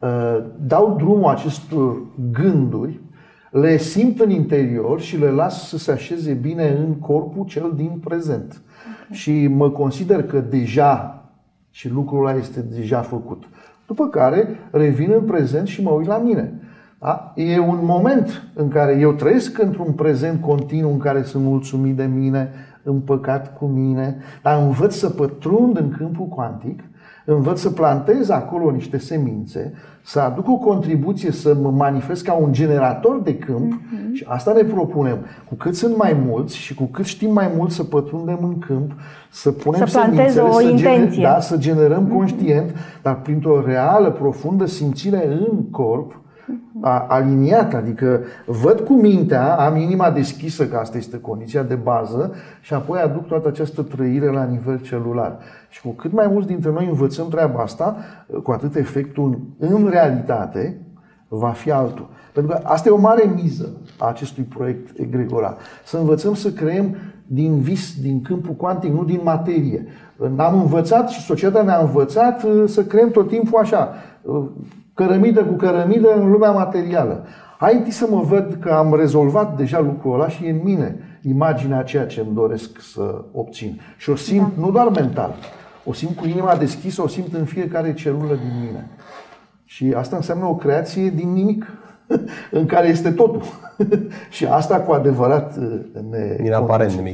dau drumul acestor gânduri, le simt în interior și le las să se așeze bine în corpul cel din prezent. Okay. Și mă consider că deja, și lucrul ăla este deja făcut. După care revin în prezent și mă uit la mine. Da? E un moment în care eu trăiesc într-un prezent continuu în care sunt mulțumit de mine, împăcat cu mine, dar învăț să pătrund în câmpul cuantic, învăț să plantez acolo niște semințe, să aduc o contribuție, să mă manifest ca un generator de câmp. Uh-huh. Și asta ne propunem. Cu cât sunt mai mulți și cu cât știm mai mult să pătrundem în câmp, să punem să semințele, o să, intenție. Gener, da, să generăm uh-huh. conștient, dar printr-o reală, profundă simțire în corp, a, aliniat, adică văd cu mintea, am inima deschisă, că asta este condiția de bază, și apoi aduc toată această trăire la nivel celular. Și cu cât mai mulți dintre noi învățăm treaba asta, cu atât efectul în realitate va fi altul. Pentru că asta e o mare miză a acestui proiect egregoral. Să învățăm să creăm din vis, din câmpul cuantic, nu din materie. Am învățat și societatea ne-a învățat să creăm tot timpul așa, cărămidă cu cărămidă în lumea materială. Hai întâi să mă văd că am rezolvat deja lucrul ăla și e în mine imaginea a ceea ce îmi doresc să obțin. Și o simt da. nu doar mental, o simt cu inima deschisă, o simt în fiecare celulă din mine. Și asta înseamnă o creație din nimic, în care este totul. Și asta cu adevărat ne... Din aparent nimic, da.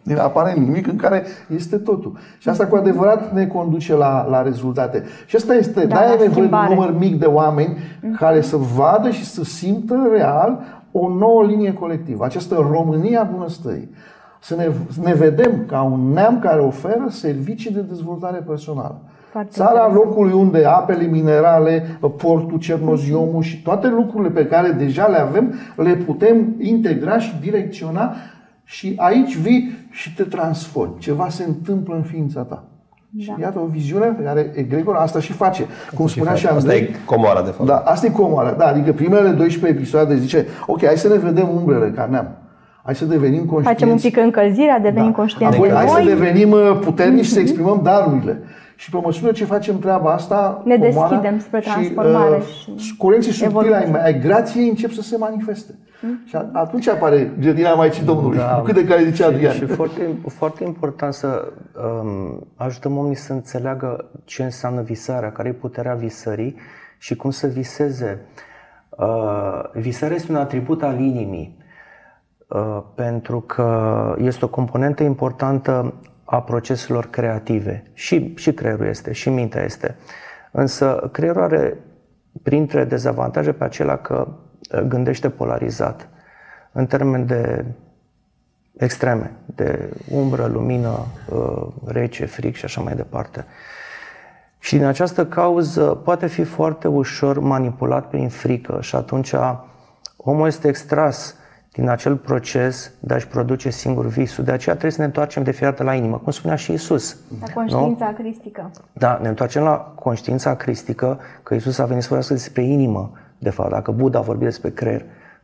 din aparent nimic în care este totul. Și asta cu adevărat ne conduce la, la rezultate. Și asta este, da, de-aia e nevoie de un schimbare. număr mic de oameni mm-hmm. care să vadă și să simtă real o nouă linie colectivă. Această România a bunăstării. Să ne, să ne vedem ca un neam care oferă servicii de dezvoltare personală. Foarte Țara interesant. locului unde apele minerale, portul, cernoziomul și toate lucrurile pe care deja le avem, le putem integra și direcționa și aici vii și te transformi. Ceva se întâmplă în ființa ta. Da. Și iată o viziune pe care egregor asta și face. Cum spunea și Andrei. Asta e comoara, de fapt. Da, asta e comoara. Da, adică primele doisprezece episoade zice, ok, hai să ne vedem umbrele ca neam. Hai să devenim conștienți. Facem un pic încălzirea, devenim da. conștienți. Apoi, de hai noi. să devenim puternici și să exprimăm darurile. Și pe măsură ce facem treaba asta, ne comoara deschidem spre transformare și, uh, și curenții subtile evoluție. ai grației încep să se manifeste. Mm. Și atunci apare grădina Maicii Domnului, Da. cât de care zicea Adrian. Și, și foarte, foarte important să um, ajutăm oamenii să înțeleagă ce înseamnă visarea, care e puterea visării și cum să viseze. Uh, visarea este un atribut al inimii, uh, pentru că este o componentă importantă a proceselor creative. Și, și creierul este, și mintea este. Însă creierul are printre dezavantaje pe acela că gândește polarizat, în termen de extreme, de umbră, lumină, rece, fric și așa mai departe. Și din această cauză poate fi foarte ușor manipulat prin frică și atunci omul este extras din acel proces de a-și produce singur visul. De aceea trebuie să ne întoarcem de fiecare dată la inimă, cum spunea și Iisus. La conștiința nu? cristică. Da, ne întoarcem la conștiința cristică, că Iisus a venit să vorbească despre inimă, de fapt. Dacă Buddha a vorbit despre creier,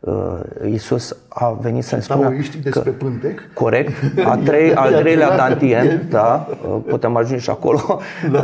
Iisus a venit să ne spună taoiștii despre pântec. Corect. A trei, al treilea dantien, da, putem ajunge și acolo. Da.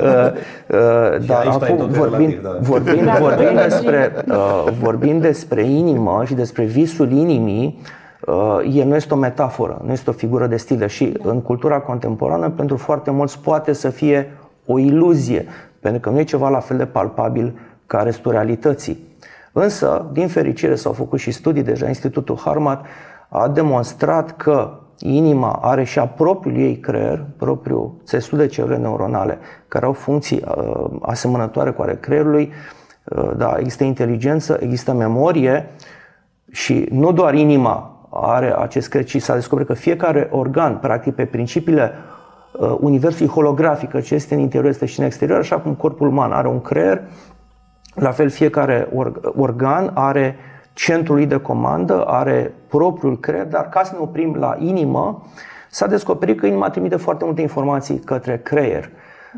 Dar acum vorbim, da. vorbim, Da. vorbim, despre, vorbim despre inimă și despre visul inimii. El nu este o metaforă, nu este o figură de stilă și în cultura contemporană pentru foarte mulți poate să fie o iluzie, pentru că nu e ceva la fel de palpabil ca restul realității. Însă, din fericire, s-au făcut și studii deja. Institutul Harvard a demonstrat că inima are și a propriul ei creier, propriul țesut de celule neuronale, care au funcții uh, asemănătoare cu ale creierului. Uh, da, există inteligență, există memorie și nu doar inima are acest creier, ci s-a descoperit că fiecare organ, practic pe principiile uh, universului holografic, ce este în interior este și în exterior, așa cum corpul uman are un creier, la fel fiecare organ are centrul lui de comandă, are propriul creier, dar ca să ne oprim la inimă, s-a descoperit că inima trimite foarte multe informații către creier.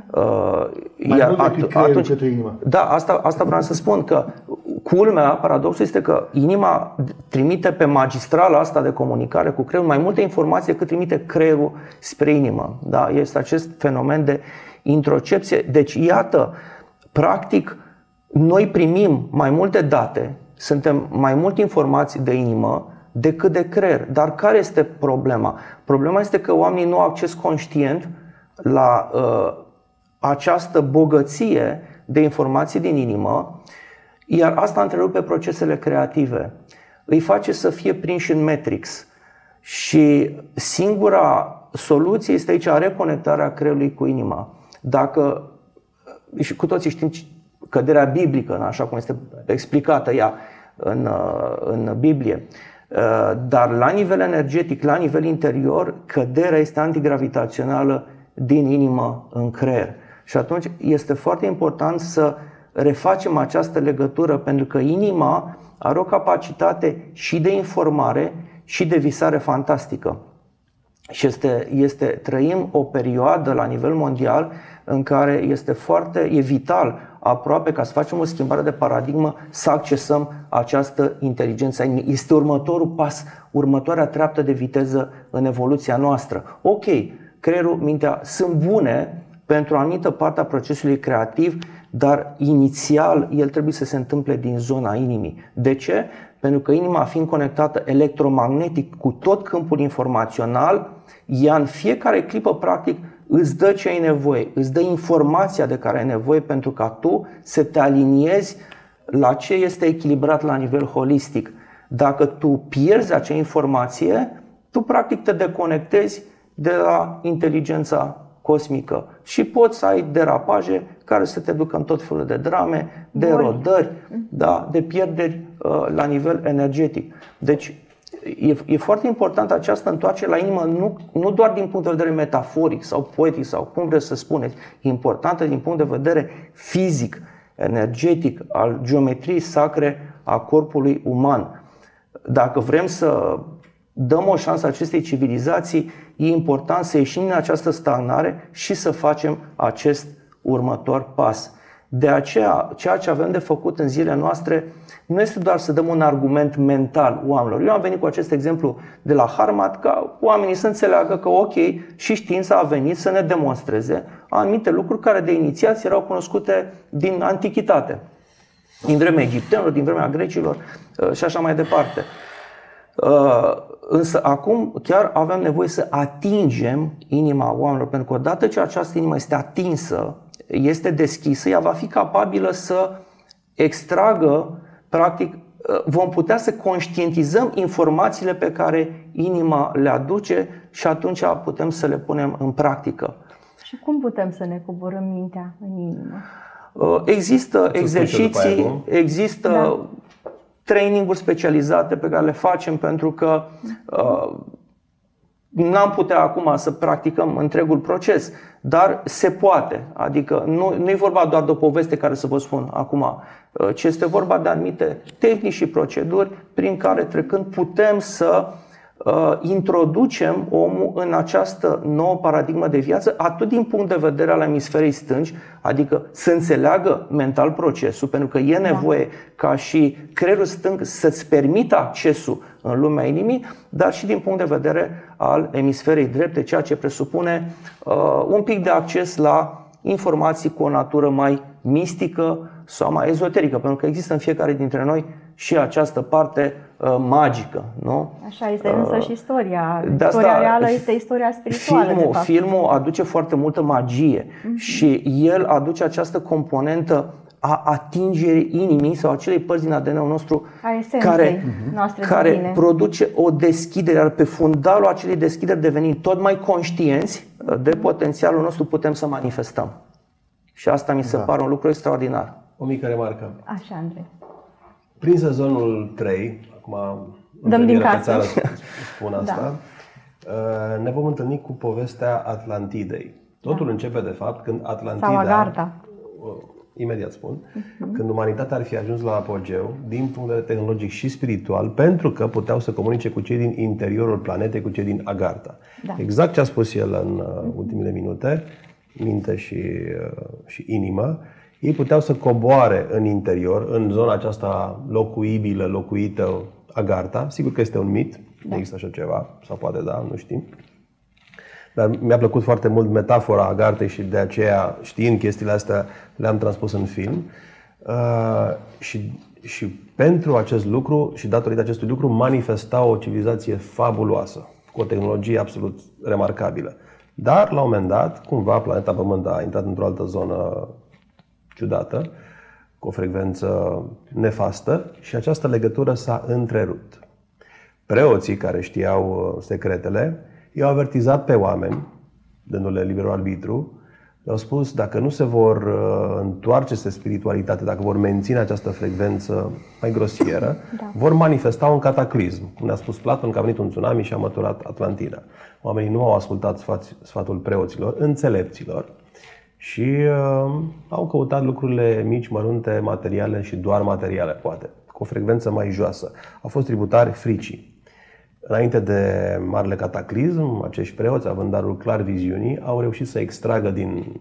Mai Iar mult decât creierul atunci, către inimă. Da, asta, asta vreau să spun, că culmea, paradoxul este că inima trimite pe magistrala asta de comunicare cu creierul mai multe informații decât trimite creierul spre inimă. Da? Este acest fenomen de introcepție. Deci, iată, practic, noi primim mai multe date, suntem mai mult informații de inimă decât de creier. Dar care este problema? Problema este că oamenii nu au acces conștient la uh, această bogăție de informații din inimă, iar asta întrerupe procesele creative. Îi face să fie prinși în Matrix. Și singura soluție este aici reconectarea creierului cu inima. Dacă, și cu toții știm căderea biblică, așa cum este explicată ea în, în Biblie. Dar la nivel energetic, la nivel interior, căderea este antigravitațională din inimă în creier. Și atunci este foarte important să refacem această legătură, pentru că inima are o capacitate și de informare și de visare fantastică. Și este, este, trăim o perioadă la nivel mondial în care este foarte, e vital, aproape ca să facem o schimbare de paradigmă, să accesăm această inteligență a inimii. Este următorul pas, următoarea treaptă de viteză în evoluția noastră. Ok, creierul, mintea sunt bune pentru o anumită parte a procesului creativ, dar inițial el trebuie să se întâmple din zona inimii. De ce? Pentru că inima, fiind conectată electromagnetic cu tot câmpul informațional, ea în fiecare clipă practic îți dă ce ai nevoie, îți dă informația de care ai nevoie pentru ca tu să te aliniezi la ce este echilibrat la nivel holistic. Dacă tu pierzi acea informație, tu practic te deconectezi de la inteligența cosmică și poți să ai derapaje care să te ducă în tot felul de drame, de erodări, da, de pierderi uh, la nivel energetic. Deci e, e foarte important această întoarcere la inimă, nu, nu doar din punct de vedere metaforic sau poetic sau cum vreți să spuneți, e importantă din punct de vedere fizic, energetic, al geometriei sacre a corpului uman. Dacă vrem să dăm o șansă acestei civilizații, e important să ieșim din această stagnare și să facem acest următor pas. De aceea, ceea ce avem de făcut în zilele noastre nu este doar să dăm un argument mental oamenilor. Eu am venit cu acest exemplu de la Harmat ca oamenii să înțeleagă că ok, și știința a venit să ne demonstreze anumite lucruri care de inițiați erau cunoscute din antichitate, din vremea egiptenilor, din vremea grecilor și așa mai departe. Însă acum chiar avem nevoie să atingem inima oamenilor, pentru că odată ce această inimă este atinsă, este deschisă, ea va fi capabilă să extragă, practic, vom putea să conștientizăm informațiile pe care inima le aduce și atunci putem să le punem în practică. Și cum putem să ne coborâm mintea în inimă? Există exerciții, există da. traininguri specializate pe care le facem, pentru că uh, n-am putea acum să practicăm întregul proces, dar se poate. Adică nu, nu e vorba doar de o poveste care să vă spun acum, ci este vorba de anumite tehnici și proceduri prin care, trecând, putem să uh, introducem omul în această nouă paradigmă de viață, atât din punct de vedere al emisferei stângi, adică să înțeleagă mental procesul, pentru că e nevoie ca și creierul stâng să-ți permită accesul în lumea inimii, dar și din punct de vedere al emisferei drepte, ceea ce presupune uh, un pic de acces la informații cu o natură mai mistică sau mai ezoterică, pentru că există în fiecare dintre noi și această parte uh, magică, nu? Așa este, însă și istoria. De asta, istoria reală este istoria spirituală. Filmul, de fapt. filmul aduce foarte multă magie uh-huh. și el aduce această componentă a atingerii inimii sau acelei părți din A D N-ul nostru care, noastre care produce o deschidere, iar pe fundalul acelei deschideri, devenind tot mai conștienți de potențialul nostru, putem să manifestăm. Și asta mi se da. pare un lucru extraordinar. O mică remarcă. Așa, Andrei. Prin sezonul trei, acum dăm din casă, spun asta, da. ne vom întâlni cu povestea Atlantidei. Totul da. începe de fapt când Atlantida, sau Agartha, imediat spun, uh-huh. când umanitatea ar fi ajuns la apogeu din punct de vedere tehnologic și spiritual, pentru că puteau să comunice cu cei din interiorul planetei, cu cei din Agartha. Da. Exact ce a spus el în uh, ultimele minute, minte și, uh, și inimă, ei puteau să coboare în interior, în zona aceasta locuibilă, locuită, Agartha. Sigur că este un mit, da. există așa ceva, sau poate da, nu știm. Dar mi-a plăcut foarte mult metafora Agarthei și de aceea, știind chestiile astea, le-am transpus în film. Uh, și, și pentru acest lucru și datorită acestui lucru manifesta o civilizație fabuloasă, cu o tehnologie absolut remarcabilă. Dar, la un moment dat, cumva, planeta Pământ a intrat într-o altă zonă ciudată, cu o frecvență nefastă și această legătură s-a întrerupt. Preoții care știau secretele i-au avertizat pe oameni, dându-le liberul arbitru, le-au spus dacă nu se vor întoarce spre spiritualitate, dacă vor menține această frecvență mai grosieră, da. vor manifesta un cataclism. Cum ne-a spus Platon, că a venit un tsunami și a măturat Atlantida. Oamenii nu au ascultat sfatul preoților, înțelepților, și uh, au căutat lucrurile mici, mărunte, materiale și doar materiale, poate, cu o frecvență mai joasă. Au fost tributari fricii. Înainte de marele cataclism, acești preoți, având darul clar viziunii, au reușit să extragă din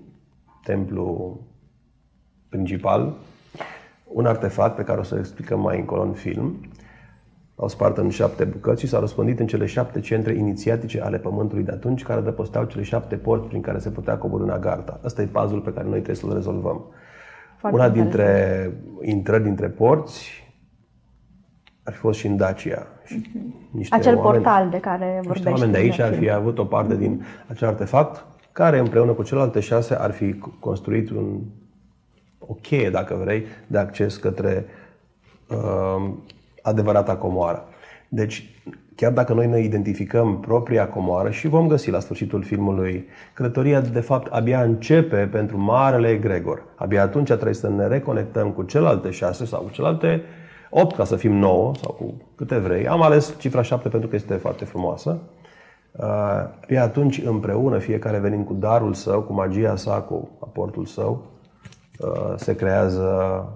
templu principal un artefact pe care o să explicăm mai încolo în film. Au spart în șapte bucăți și s-au răspândit în cele șapte centre inițiatice ale Pământului de atunci, care adăposteau cele șapte porți prin care se putea coborî în Agartha. Ăsta e puzzle pe care noi trebuie să-l rezolvăm. Foarte Una dintre intrări dintre porți ar fi fost și în Dacia. Și niște acel oameni, portal de care vorbești. Niște oameni de aici ar fi avut o parte din acel artefact, care împreună cu celelalte șase ar fi construit un, o cheie, dacă vrei, de acces către uh, adevărata comoară. Deci, chiar dacă noi ne identificăm propria comoară și vom găsi la sfârșitul filmului, călătoria de fapt abia începe pentru marele egregor. Abia atunci trebuie să ne reconectăm cu celelalte șase sau cu celelalte opt, ca să fim nouă, sau cu câte vrei. Am ales cifra șapte pentru că este foarte frumoasă. Abia atunci, împreună, fiecare venind cu darul său, cu magia sa, cu aportul său, se creează,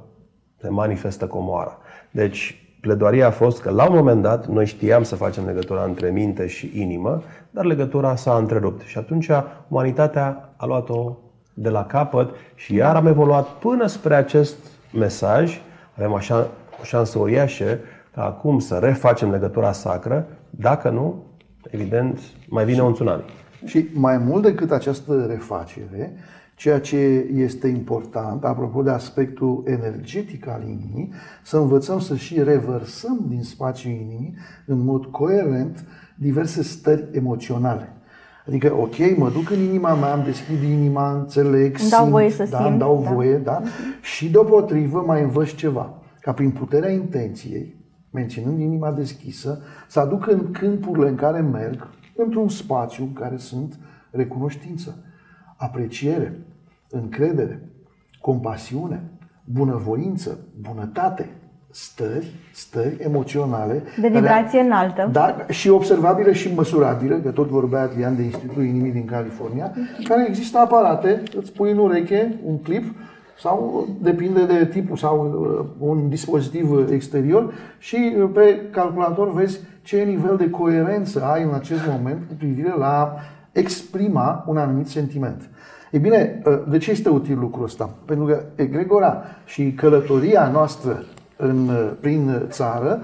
se manifestă comoara. Deci, pledoaria a fost că la un moment dat noi știam să facem legătura între minte și inimă, dar legătura s-a întrerupt. Și atunci umanitatea a luat-o de la capăt și iar am evoluat până spre acest mesaj. Avem așa o șansă uriașă ca acum să refacem legătura sacră. Dacă nu, evident, mai vine un tsunami. Și mai mult decât această refacere, ceea ce este important, apropo de aspectul energetic al inimii, să învățăm să și revărsăm din spațiul inimii, în mod coerent, diverse stări emoționale. Adică, ok, mă duc în inima mea, îmi deschid inima, înțeleg, îmi dau simt, voie să da, simt, îmi dau da. voie, da? Și deopotrivă mai învăț ceva. Ca prin puterea intenției, menținând inima deschisă, să aduc în câmpurile în care merg, într-un spațiu în care sunt recunoștință, apreciere, încredere, compasiune, bunăvoință, bunătate, stări, stări emoționale. De vibrație înaltă. Da, și observabile și măsurabile, că tot vorbea Adrian de Institutul Inimii din California, care există aparate, îți pui în ureche un clip, sau depinde de tipul, sau un dispozitiv exterior și pe calculator vezi ce nivel de coerență ai în acest moment cu privire la exprima un anumit sentiment. E bine, de ce este util lucrul ăsta? Pentru că egregora și călătoria noastră în, prin țară,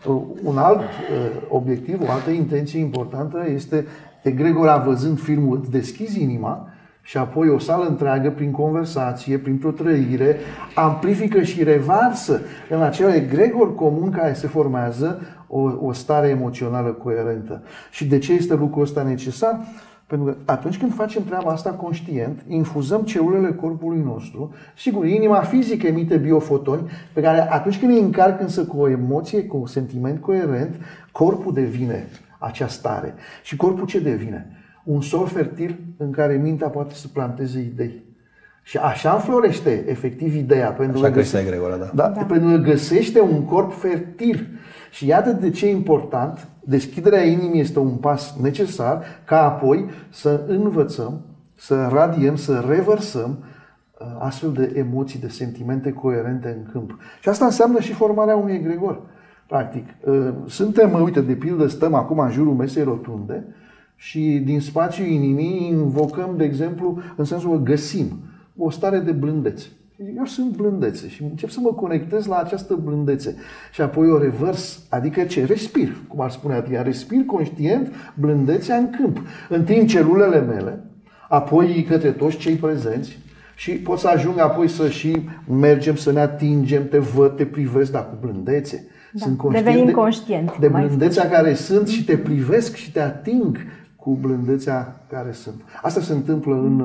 un alt obiectiv, o altă intenție importantă este egregora văzând filmul, îți deschizi inima și apoi o sală întreagă, prin conversație, printr-o trăire, amplifică și revarsă în acel egregor comun care se formează o, o stare emoțională coerentă. Și de ce este lucrul ăsta necesar? Pentru că atunci când facem treaba asta conștient, infuzăm celulele corpului nostru. Sigur, inima fizică emite biofotoni pe care atunci când îi încarc însă cu o emoție, cu un sentiment coerent, corpul devine acea stare. Și corpul ce devine? Un sol fertil în care mintea poate să planteze idei. Și așa înflorește efectiv ideea. Pentru așa că găsește egregora, da. Da, da. Pentru că găsește un corp fertil. Și iată de ce e important, deschiderea inimii este un pas necesar ca apoi să învățăm, să radiem, să revărsăm astfel de emoții, de sentimente coerente în câmp. Și asta înseamnă și formarea unui egregor. Practic, suntem, uite, de pildă, stăm acum în jurul mesei rotunde și din spațiul inimii invocăm, de exemplu, în sensul că găsim o stare de blândețe. Eu sunt blândețe și încep să mă conectez la această blândețe. Și apoi o revărs, adică ce? Respir, cum ar spune Adrian, respir conștient blândețea în câmp. Întind celulele mele, apoi către toți cei prezenți și pot să ajung apoi să și mergem, să ne atingem, te văd, te privesc, dar cu blândețe. Da. Sunt conștient Devenim de, conștienți. de blândețea care sunt și te privesc și te ating cu blândețea care sunt. Asta se întâmplă în...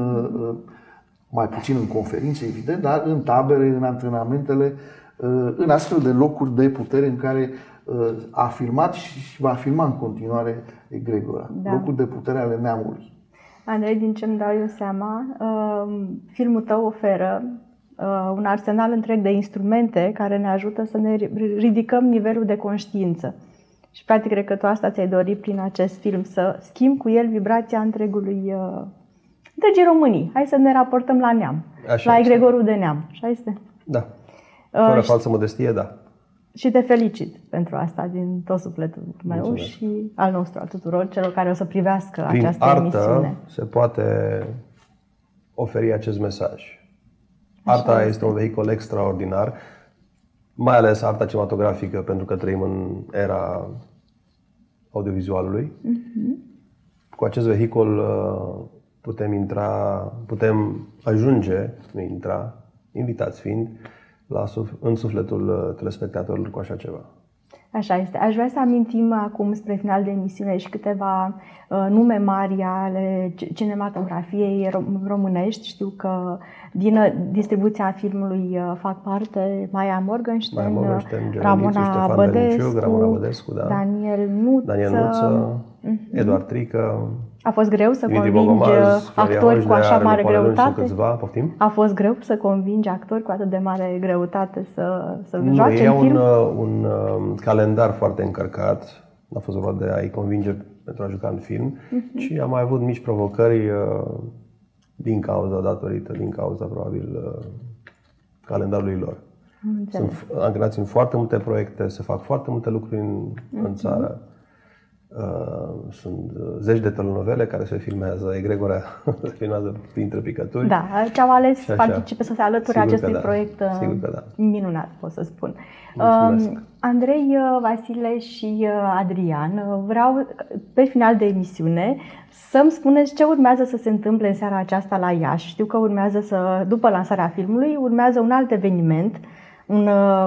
mai puțin în conferințe, evident, dar în tabere, în antrenamentele, în astfel de locuri de putere în care a afirmat și va afirma în continuare egregora. Da. Locuri de putere ale neamului. Andrei, din ce îmi dau eu seama, filmul tău oferă un arsenal întreg de instrumente care ne ajută să ne ridicăm nivelul de conștiință. Și practic cred că tu asta ți-ai dorit prin acest film, să schimbi cu el vibrația întregului întregii Românii. Hai să ne raportăm la neam, așa la egregorul de neam. Așa este? Da. Fără uh, falsă modestie, da. Și te felicit pentru asta din tot sufletul meu. Mulțumesc. Și al nostru, al tuturor celor care o să privească prin această artă emisiune. Se poate oferi acest mesaj. Arta așa este. este un vehicul extraordinar, mai ales arta cinematografică, pentru că trăim în era audiovizualului. Uh-huh. Cu acest vehicul putem intra, putem ajunge, nu intra, invitați fiind, la, în sufletul telespectatorilor cu așa ceva. Așa este. Aș vrea să amintim acum spre final de emisiune și câteva uh, nume mari ale cinematografiei românești. Știu că din distribuția filmului uh, fac parte Maia Morgenstern, Maia Morgenstern Ramona Bădescu, Ramona Bădescu, da. Daniel Nuță, Daniel Nuță uh-huh. Eduard Trică. A fost greu să Dimitri convingi Bogomaz, actori cu așa mare greutate? Câțiva, poftim? A fost greu să convingi actori cu atât de mare greutate să, să nu, joace în un, film? un um, calendar foarte încărcat. Nu a fost vorba de a-i convinge pentru a juca în film, uh-huh. ci am mai avut mici provocări uh, din cauza, datorită, din cauza, probabil, uh, calendarului lor. Sunt angajați în foarte multe proiecte, se fac foarte multe lucruri în, uh-huh. în țară. Uh, sunt zeci de telenovele care se filmează, egregorea se filmează printre picături. Da, ce-au ales să participe, să se alăture Sigur acestui da. proiect Sigur că da. minunat, pot să spun. Mulțumesc. Uh, Andrei, Vasile și Adrian, vreau pe final de emisiune să-mi spuneți ce urmează să se întâmple în seara aceasta la Iași. Știu că urmează să, după lansarea filmului, urmează un alt eveniment, un,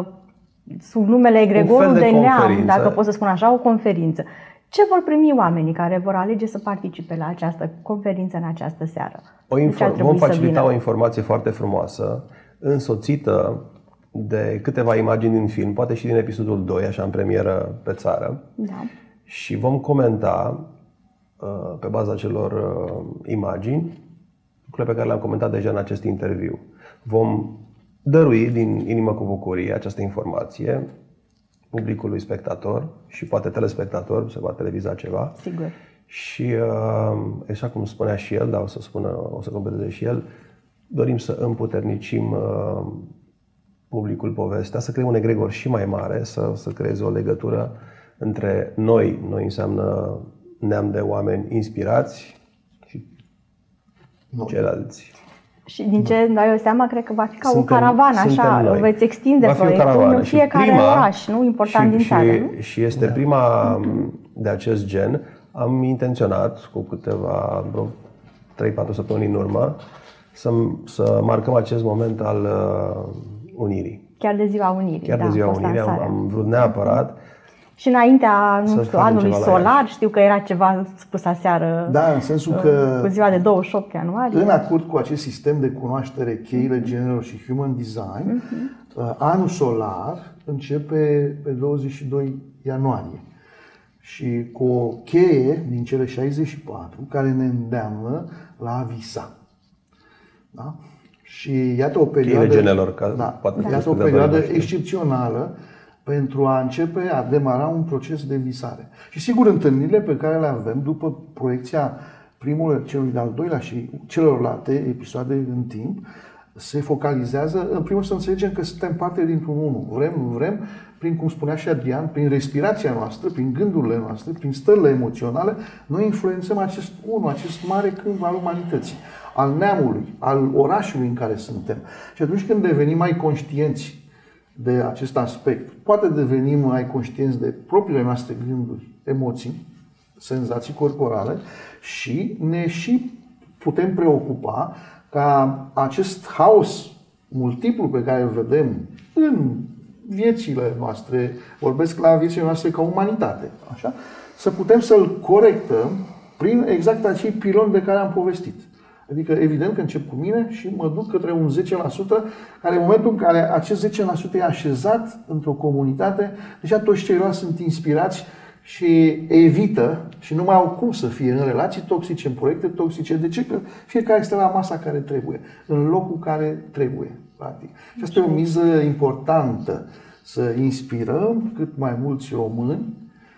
sub numele Egregorul de, de Neam, dacă pot să spun așa, o conferință. Ce vor primi oamenii care vor alege să participe la această conferință în această seară? O infor- vom facilita o informație foarte frumoasă, însoțită de câteva imagini din film, poate și din episodul doi, așa în premieră pe țară. Da. Și vom comenta uh, pe baza celor uh, imagini lucrurile pe care le-am comentat deja în acest interviu. Vom dărui din inimă cu bucurie această informație publicului spectator și poate telespectator, se va televiza ceva. Sigur. Și așa cum spunea și el, dar o să spună, o să completeze și el, dorim să împuternicim publicul povestea, să creăm un egregor și mai mare, să, să creeze o legătură între noi, noi înseamnă neam de oameni inspirați și noi. Ceilalți. Și din ce îmi dau eu seama, cred că va fi ca suntem, o caravană, așa, noi. Veți extinde proiectul în fiecare prima, oraș, nu? Important și, din țară, și, nu? Și este da. prima de acest gen. Am intenționat, cu câteva, vreo trei patru săptămâni în urmă, să, să marcăm acest moment al uh, Unirii. Chiar de ziua Unirii. Chiar da, de ziua Unirii, am, am vrut neapărat. Și înaintea, nu știu, anului solar, știu că era ceva spus aseară. Da, în sensul că cu ziua de douăzeci și opt ianuarie. În acord cu acest sistem de cunoaștere, cheile genelor și human design, uh-huh. anul solar începe pe douăzeci și doi ianuarie. Și cu o cheie din cele șaizeci și patru care ne îndeamnă la a visa. Da? Și iată o perioadă, genelor, ca da, poate iată o perioadă excepțională pentru a începe a demara un proces de visare. Și sigur, întâlnirile pe care le avem după proiecția primului, celui de-al doilea și celorlalte episoade în timp, se focalizează, în primul să înțelegem că suntem parte dintr-un unul. Vrem, vrem, prin, cum spunea și Adrian, prin respirația noastră, prin gândurile noastre, prin stările emoționale, noi influențăm acest unul, acest mare câmp al umanității, al neamului, al orașului în care suntem. Și atunci când devenim mai conștienți de acest aspect, poate devenim mai conștienți de propriile noastre gânduri, emoții, senzații corporale și ne și putem preocupa ca acest haos multiplu pe care îl vedem în viețile noastre, vorbesc la viețile noastre ca umanitate, așa, să putem să-l corectăm prin exact acei piloni de care am povestit. Adică, evident că încep cu mine și mă duc către un zece la sută, care în momentul în care acest zece la sută e așezat într-o comunitate, deja toți ceilalți sunt inspirați și evită și nu mai au cum să fie în relații toxice, în proiecte toxice. De ce? Că fiecare este la masa care trebuie, în locul care trebuie, practic. Și asta e o miză importantă, să inspirăm cât mai mulți români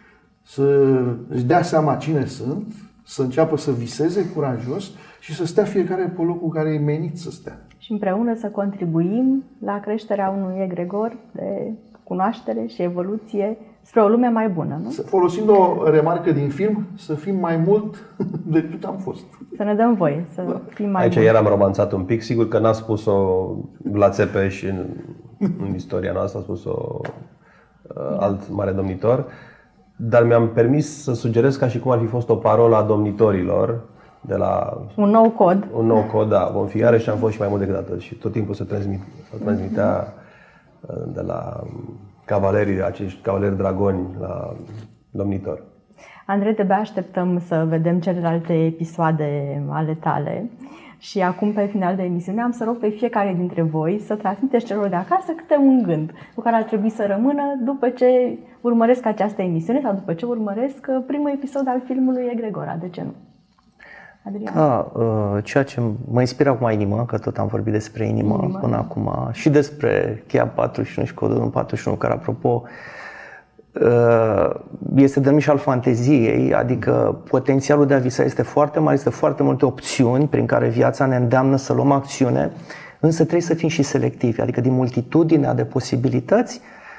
să își dea seama cine sunt, să înceapă să viseze curajos și să stea fiecare pe locul care e menit să stea. Și împreună să contribuim la creșterea unui egregor de cunoaștere și evoluție spre o lume mai bună, nu? Folosind o remarcă din film, să fim mai mult decât am fost. Să ne dăm voie să da. fim mai Aici buni. iar am romanțat un pic, sigur că n-a spus-o la Țepeș în, în istoria noastră, a spus-o uh, alt mare domnitor, dar mi-am permis să sugerez ca și cum ar fi fost o parolă a domnitorilor de la un nou cod. Un nou cod, da, vom fi iarăși și am fost și mai mult decât atât și tot timpul se transmit, se transmitea de la cavalerii, acești cavaleri dragoni la domnitor. Andrei, de-abia așteptăm să vedem celelalte episoade ale tale. Și acum, pe final de emisiune, am să rog pe fiecare dintre voi să transmiteți celor de acasă câte un gând cu care ar trebui să rămână după ce urmăresc această emisiune sau după ce urmăresc primul episod al filmului Egregora. De ce nu? Adrian? Da, ceea ce mă inspiră acum inimă, că tot am vorbit despre inimă, inimă până acum, și despre cheia patruzeci și unu și codul patruzeci și unu, care, apropo, este de mișal fanteziei, adică potențialul de a visa este foarte mare, este foarte multe opțiuni prin care viața ne îndeamnă să luăm acțiune, însă trebuie să fim și selectivi, adică din multitudinea de posibilități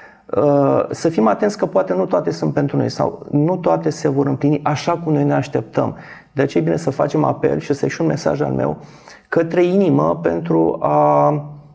să fim atenți că poate nu toate sunt pentru noi sau nu toate se vor împlini așa cum noi ne așteptăm. De aceea e bine să facem apel și ăsta e și un mesaj al meu către inimă pentru a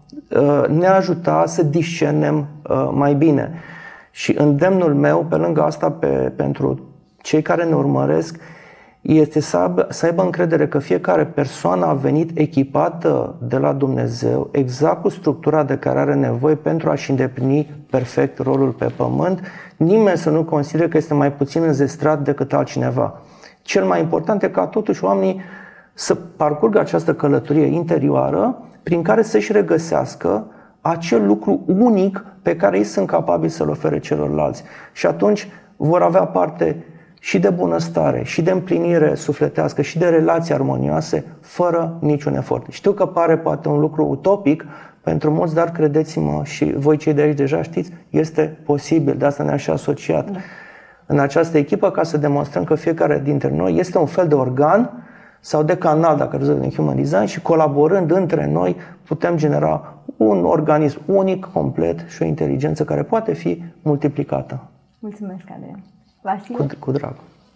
ne ajuta să discernem mai bine. Și îndemnul meu, pe lângă asta, pe, pentru cei care ne urmăresc, este să aibă, să aibă încredere că fiecare persoană a venit echipată de la Dumnezeu exact cu structura de care are nevoie pentru a-și îndeplini perfect rolul pe pământ. Nimeni să nu considere că este mai puțin înzestrat decât altcineva. Cel mai important e ca totuși oamenii să parcurgă această călătorie interioară prin care să-și regăsească acel lucru unic pe care ei sunt capabili să-l ofere celorlalți. Și atunci vor avea parte și de bunăstare, și de împlinire sufletească, și de relații armonioase, fără niciun efort. Știu că pare poate un lucru utopic pentru mulți, dar credeți-mă, și voi cei de aici deja știți, este posibil. De asta ne-am și asociat da. în această echipă, ca să demonstrăm că fiecare dintre noi este un fel de organ sau de canal, dacă vreți, în Human Design, și colaborând între noi putem genera un organism unic, complet și o inteligență care poate fi multiplicată. Mulțumesc, Adrian. Vasile? Cu, cu drag.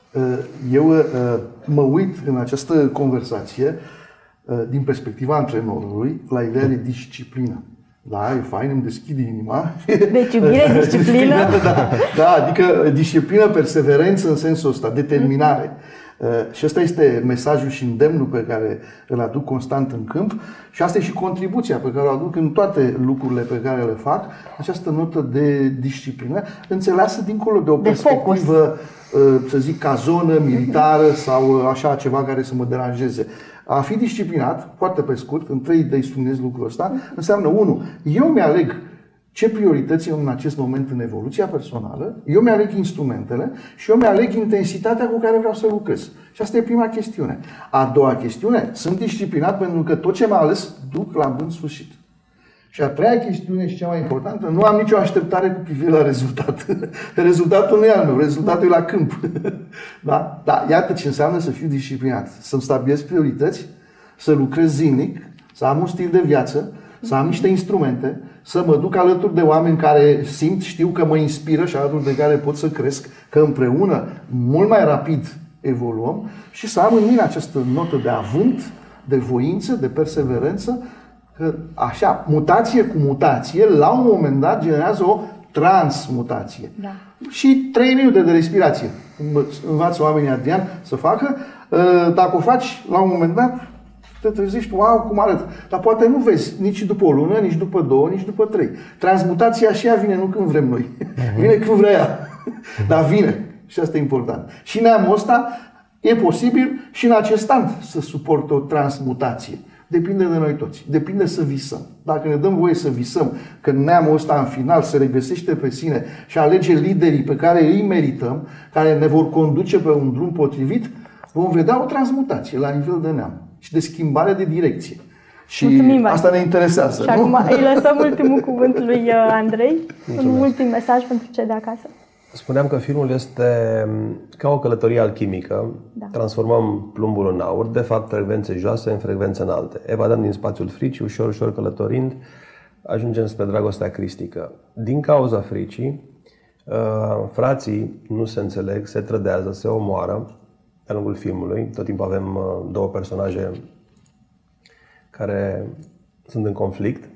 Eu mă uit în această conversație din perspectiva antrenorului la ideea de disciplină. Da, e fain, îmi deschid inima. Deci iubire, disciplină? da, da, adică disciplină, perseverență în sensul ăsta, determinare. Și ăsta este mesajul și îndemnul pe care îl aduc constant în câmp și asta e și contribuția pe care o aduc în toate lucrurile pe care le fac, această notă de disciplină, înțeleasă dincolo de o de perspectivă, focus. Să zic, ca zonă militară sau așa ceva care să mă deranjeze. A fi disciplinat, foarte pe scurt, în trei idei spuneți lucrul ăsta, înseamnă unu, eu mi-aleg ce priorități am în acest moment în evoluția personală, eu mi-aleg instrumentele și eu mi-aleg intensitatea cu care vreau să lucrez. Și asta e prima chestiune. A doua chestiune, sunt disciplinat pentru că tot ce m-a ales duc la bun sfârșit. Și a treia chestiune și cea mai importantă, nu am nicio așteptare cu privire la rezultat. Rezultatul nu e al meu, rezultatul e la câmp. Da? Da, iată ce înseamnă să fiu disciplinat. Să-mi stabilesc priorități, să lucrez zilnic, să am un stil de viață, să am niște instrumente, să mă duc alături de oameni care simt, știu că mă inspiră și alături de care pot să cresc, că împreună mult mai rapid evoluăm și să am în mine această notă de avânt, de voință, de perseverență, că așa, mutație cu mutație, la un moment dat generează o transmutație. Da. Și trei minute de respirație. Învață oamenii Adrian să facă. Dacă o faci, la un moment dat, te trezești, wow, cum arăt. Dar poate nu vezi nici după o lună, nici după două, nici după trei. Transmutația și ea vine nu când vrem noi. Uh-huh. Vine când vrea ea. Dar vine. Și asta e important. Și neamul ăsta e posibil și în acest an să suporte o transmutație. Depinde de noi toți. Depinde să visăm. Dacă ne dăm voie să visăm că neamul ăsta în final se regăsește pe sine și alege liderii pe care îi merităm, care ne vor conduce pe un drum potrivit, vom vedea o transmutație la nivel de neam și de schimbare de direcție. Și mulțumim, asta ne interesează. Și nu? Acum îi lăsăm ultimul cuvânt lui Andrei. Mulțumesc. Un ultim mesaj pentru cei de acasă. Spuneam că filmul este ca o călătorie alchimică. Da. Transformăm plumbul în aur, de fapt frecvențe joase în frecvențe înalte. Evadăm din spațiul fricii, ușor, ușor călătorind, ajungem spre dragostea cristică. Din cauza fricii, frații nu se înțeleg, se trădează, se omoară de-a lungul filmului. Tot timpul avem două personaje care sunt în conflict.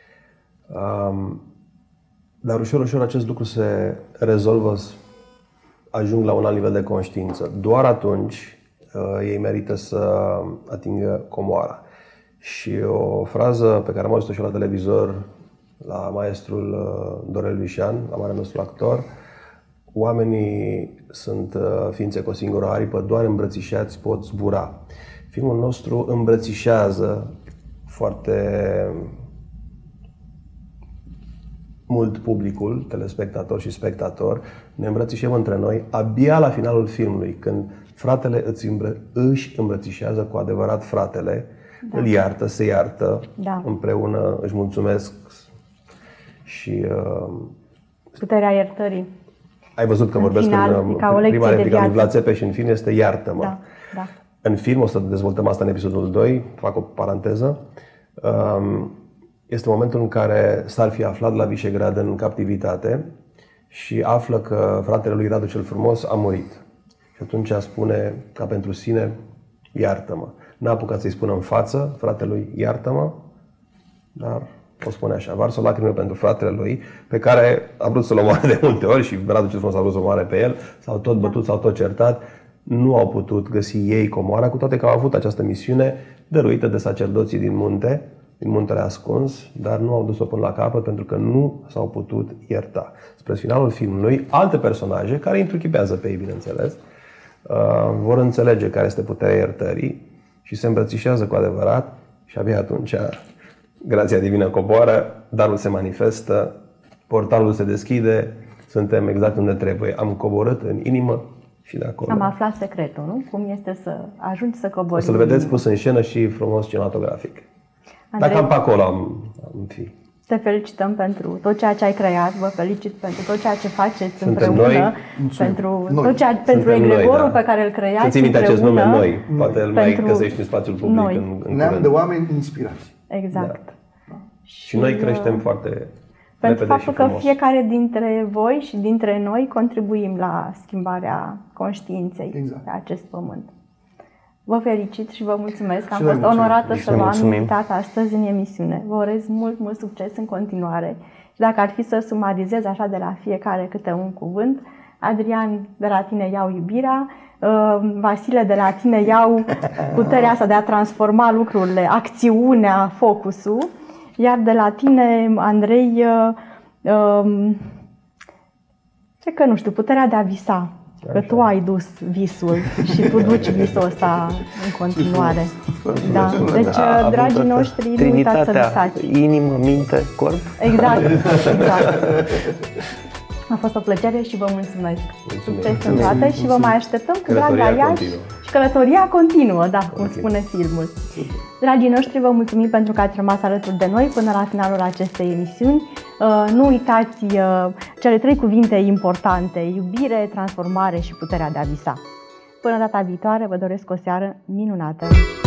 Dar ușor, ușor acest lucru se rezolvă, ajung la un alt nivel de conștiință. Doar atunci ei merită să atingă comoara. Și o frază pe care am auzit-o și la televizor la maestrul Dorel Vișan, la marele nostru actor. Oamenii sunt ființe cu o singură aripă, doar îmbrățișați pot zbura. Filmul nostru îmbrățișează foarte mult publicul, telespectator și spectator. Ne îmbrățișăm între noi abia la finalul filmului, când fratele îți îmbră, își îmbrățișează cu adevărat fratele, da. Îl iartă, se iartă, da. Împreună își mulțumesc și... Uh, puterea iertării. Ai văzut că în vorbesc final, în prima replică lui Vlad Țepeș și în film este iartă-mă. Da, da. În film, o să dezvoltăm asta în episodul doi, fac o paranteză, este momentul în care s-ar fi aflat la Visegrad în captivitate și află că fratele lui Radu cel Frumos a murit. Și atunci spune, ca pentru sine, iartă-mă. N-a apucat să-i spună în față fratelui, iartă-mă, dar o spune așa, varsă o lacrimă pentru fratele lui, pe care a vrut să-l omoare de multe ori și Radu cel Frumos a vrut să-l omoare pe el, s-au tot bătut, s-au tot certat. Nu au putut găsi ei comoara, cu toate că au avut această misiune dăruită de sacerdoții din munte, din muntele ascuns, dar nu au dus-o până la capăt pentru că nu s-au putut ierta. Spre finalul filmului, alte personaje, care îi întruchipează pe ei, bineînțeles, vor înțelege care este puterea iertării și se îmbrățișează cu adevărat și abia atunci grația divină coboară, darul se manifestă, portalul se deschide, suntem exact unde trebuie. Am coborât în inimă și de acolo. Am aflat secretul, nu? Cum este să ajungi să cobori. O să-l vedeți pus în scenă și frumos cinematografic. Andrei, dacă am pe acolo am, am fi. Te felicităm pentru tot ceea ce ai creat, vă felicit pentru tot ceea ce faceți Suntem împreună, noi. pentru noi. tot ceea, pentru egregorul da. pe care îl creați. Să ții minte acest nume, noi. Poate îl mai pentru găsești în spațiul public noi. în, în Neam de oameni inspirați. Exact. Da. Și, și noi creștem foarte pentru faptul că frumos. fiecare dintre voi și dintre noi contribuim la schimbarea conștiinței exact. Pe acest pământ. Vă felicit și vă mulțumesc. Am și fost onorată să vă am invitat astăzi în emisiune. Vă urez mult, mult succes în continuare. Și dacă ar fi să sumarizez așa de la fiecare câte un cuvânt, Adrian, de la tine iau iubirea, Vasile, de la tine iau puterea asta de a transforma lucrurile, acțiunea, focusul, iar de la tine, Andrei, cred că nu știu, puterea de a visa. Că așa. Tu ai dus visul și tu duci visul ăsta în continuare. Da. Deci, da, dragii noștri, nu uitați să visați. Inimă, minte, corp. Exact, exact. A fost o plăcere și vă mulțumesc. Succes în toate și vă mai așteptăm cu drag la Iași. Și călătoria continuă, da, cum okay. spune filmul. Dragii noștri, vă mulțumim pentru că ați rămas alături de noi până la finalul acestei emisiuni. Nu uitați cele trei cuvinte importante: iubire, transformare și puterea de a visa. Până data viitoare, vă doresc o seară minunată!